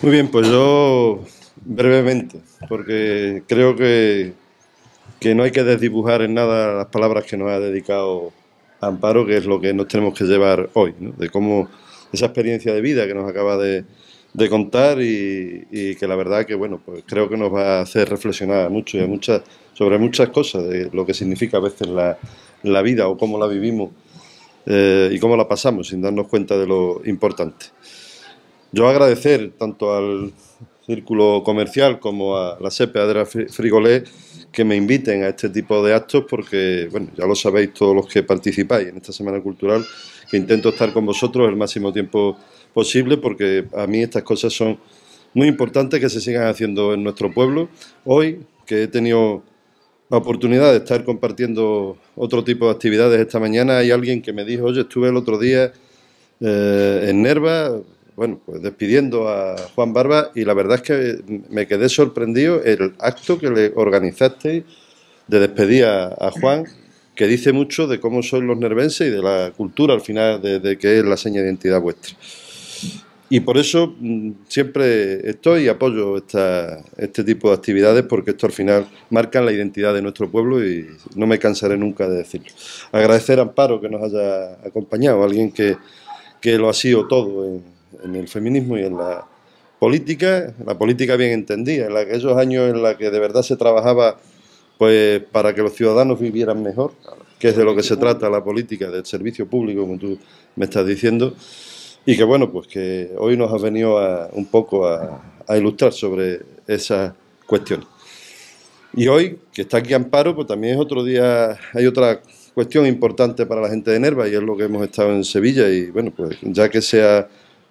Speaker 4: Muy bien, pues yo brevemente, porque creo que no hay que desdibujar en nada las palabras que nos ha dedicado Amparo, que es lo que nos tenemos que llevar hoy, ¿no? De cómo esa experiencia de vida que nos acaba de contar y que la verdad que, bueno, pues creo que nos va a hacer reflexionar mucho y sobre muchas cosas, de lo que significa a veces la vida o cómo la vivimos y cómo la pasamos sin darnos cuenta de lo importante. Yo agradecer tanto al Círculo Comercial como a la SEPE Adera Frigolet que me inviten a este tipo de actos porque, bueno, ya lo sabéis todos los que participáis en esta Semana Cultural, que intento estar con vosotros el máximo tiempo posible porque a mí estas cosas son muy importantes que se sigan haciendo en nuestro pueblo. Hoy, que he tenido la oportunidad de estar compartiendo otro tipo de actividades esta mañana, hay alguien que me dijo, oye, estuve el otro día en Nerva, bueno, pues despidiendo a Juan Barba y la verdad es que me quedé sorprendido el acto que le organizasteis de despedir a Juan, que dice mucho de cómo sois los nervenses y de la cultura al final de que es la seña de identidad vuestra. Y por eso siempre estoy y apoyo este tipo de actividades porque esto al final marcan la identidad de nuestro pueblo y no me cansaré nunca de decirlo. Agradecer a Amparo que nos haya acompañado, alguien que lo ha sido todo en el feminismo y en la política bien entendida, en aquellos años en los que de verdad se trabajaba pues para que los ciudadanos vivieran mejor, que es de lo que se trata la política, del servicio público, como tú me estás diciendo, y que bueno, pues que hoy nos ha venido un poco a ilustrar sobre esas cuestiones. Y hoy, que está aquí Amparo, pues también es otro día, hay otra cuestión importante para la gente de Nerva y es lo que hemos estado en Sevilla y bueno, pues ya que ha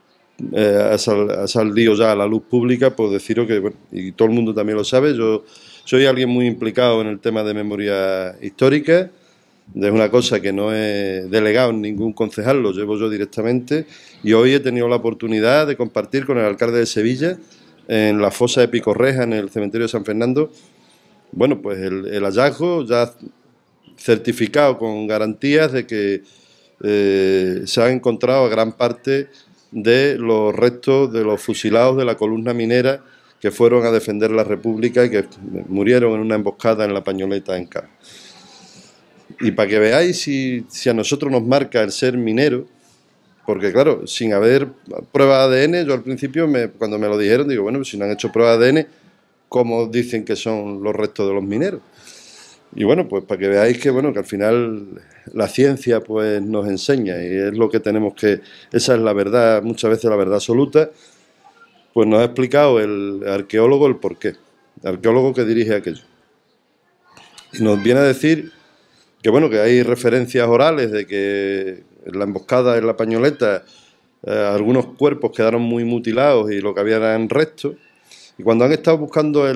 Speaker 4: salido ya a la luz pública, pues deciros que, bueno, y todo el mundo también lo sabe, yo soy alguien muy implicado en el tema de memoria histórica, es una cosa que no he delegado en ningún concejal, lo llevo yo directamente y hoy he tenido la oportunidad de compartir con el alcalde de Sevilla en la fosa de Picorreja, en el cementerio de San Fernando, bueno, pues el hallazgo ya certificado con garantías de que se ha encontrado gran parte de los restos de los fusilados de la columna minera que fueron a defender la República y que murieron en una emboscada en la Pañoleta en Cádiz. Y para que veáis si a nosotros nos marca el ser minero, porque claro, sin haber pruebas de ADN, yo al principio cuando me lo dijeron, digo, bueno, pues si no han hecho pruebas de ADN, ¿cómo dicen que son los restos de los mineros? Y bueno, pues para que veáis que bueno, que al final la ciencia pues nos enseña y es lo que tenemos que, esa es la verdad, muchas veces la verdad absoluta, pues nos ha explicado el arqueólogo el porqué, el arqueólogo que dirige aquello. Y nos viene a decir que bueno, que hay referencias orales de que en la emboscada en la Pañoleta algunos cuerpos quedaron muy mutilados y lo que había eran restos. Y cuando han estado buscando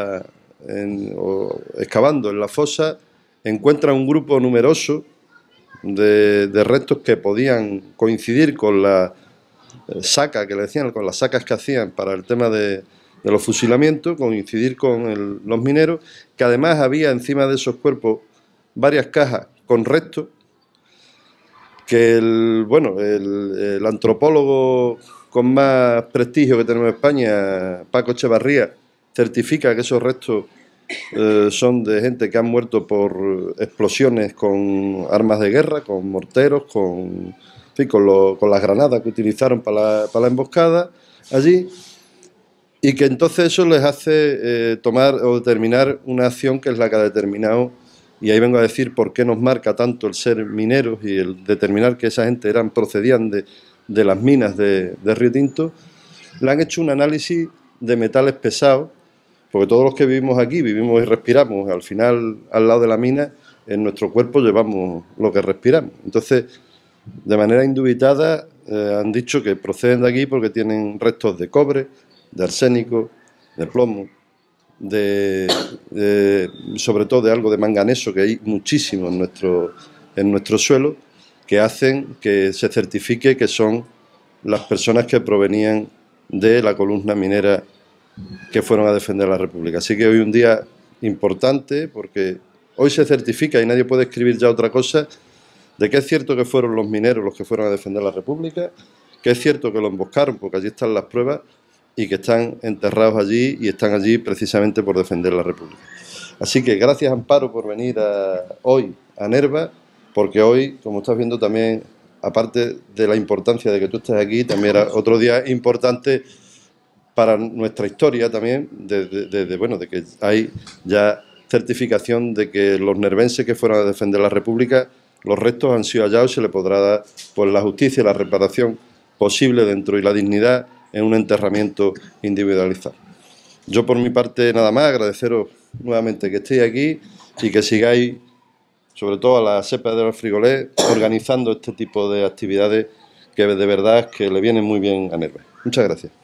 Speaker 4: o excavando en la fosa, encuentran un grupo numeroso de restos que podían coincidir con la saca que le decían, con las sacas que hacían para el tema de los fusilamientos, coincidir con los mineros, que además había encima de esos cuerpos varias cajas con restos que el antropólogo con más prestigio que tenemos en España, Paco Echevarría, certifica que esos restos son de gente que han muerto por explosiones con armas de guerra, con morteros, con las granadas que utilizaron para la emboscada allí, y que entonces eso les hace tomar o determinar una acción que es la que ha determinado, y ahí vengo a decir por qué nos marca tanto el ser mineros y el determinar que esa gente procedían de las minas de Río Tinto. Le han hecho un análisis de metales pesados, porque todos los que vivimos aquí, vivimos y respiramos, al final, al lado de la mina, en nuestro cuerpo llevamos lo que respiramos. Entonces, de manera indubitada, han dicho que proceden de aquí porque tienen restos de cobre, de arsénico, de plomo, sobre todo de algo de manganeso, que hay muchísimo en nuestro suelo, que hacen que se certifique que son las personas que provenían de la columna minera que fueron a defender la República. Así que hoy un día importante porque hoy se certifica y nadie puede escribir ya otra cosa de que es cierto que fueron los mineros los que fueron a defender la República, que es cierto que lo emboscaron porque allí están las pruebas, y que están enterrados allí y están allí precisamente por defender la República. Así que gracias, Amparo, por venir hoy a Nerva, porque hoy, como estás viendo también, aparte de la importancia de que tú estés aquí, también era otro día importante para nuestra historia también, de que hay ya certificación de que los nervenses que fueron a defender la República, los restos han sido hallados y se le podrá dar pues, la justicia y la reparación posible dentro y la dignidad en un enterramiento individualizado. Yo por mi parte nada más, agradeceros nuevamente que estéis aquí y que sigáis, sobre todo a la cepa de los Frigolet, organizando este tipo de actividades que de verdad es que le vienen muy bien a Nerva. Muchas gracias.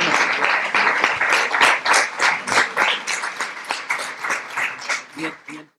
Speaker 2: Bien, bien.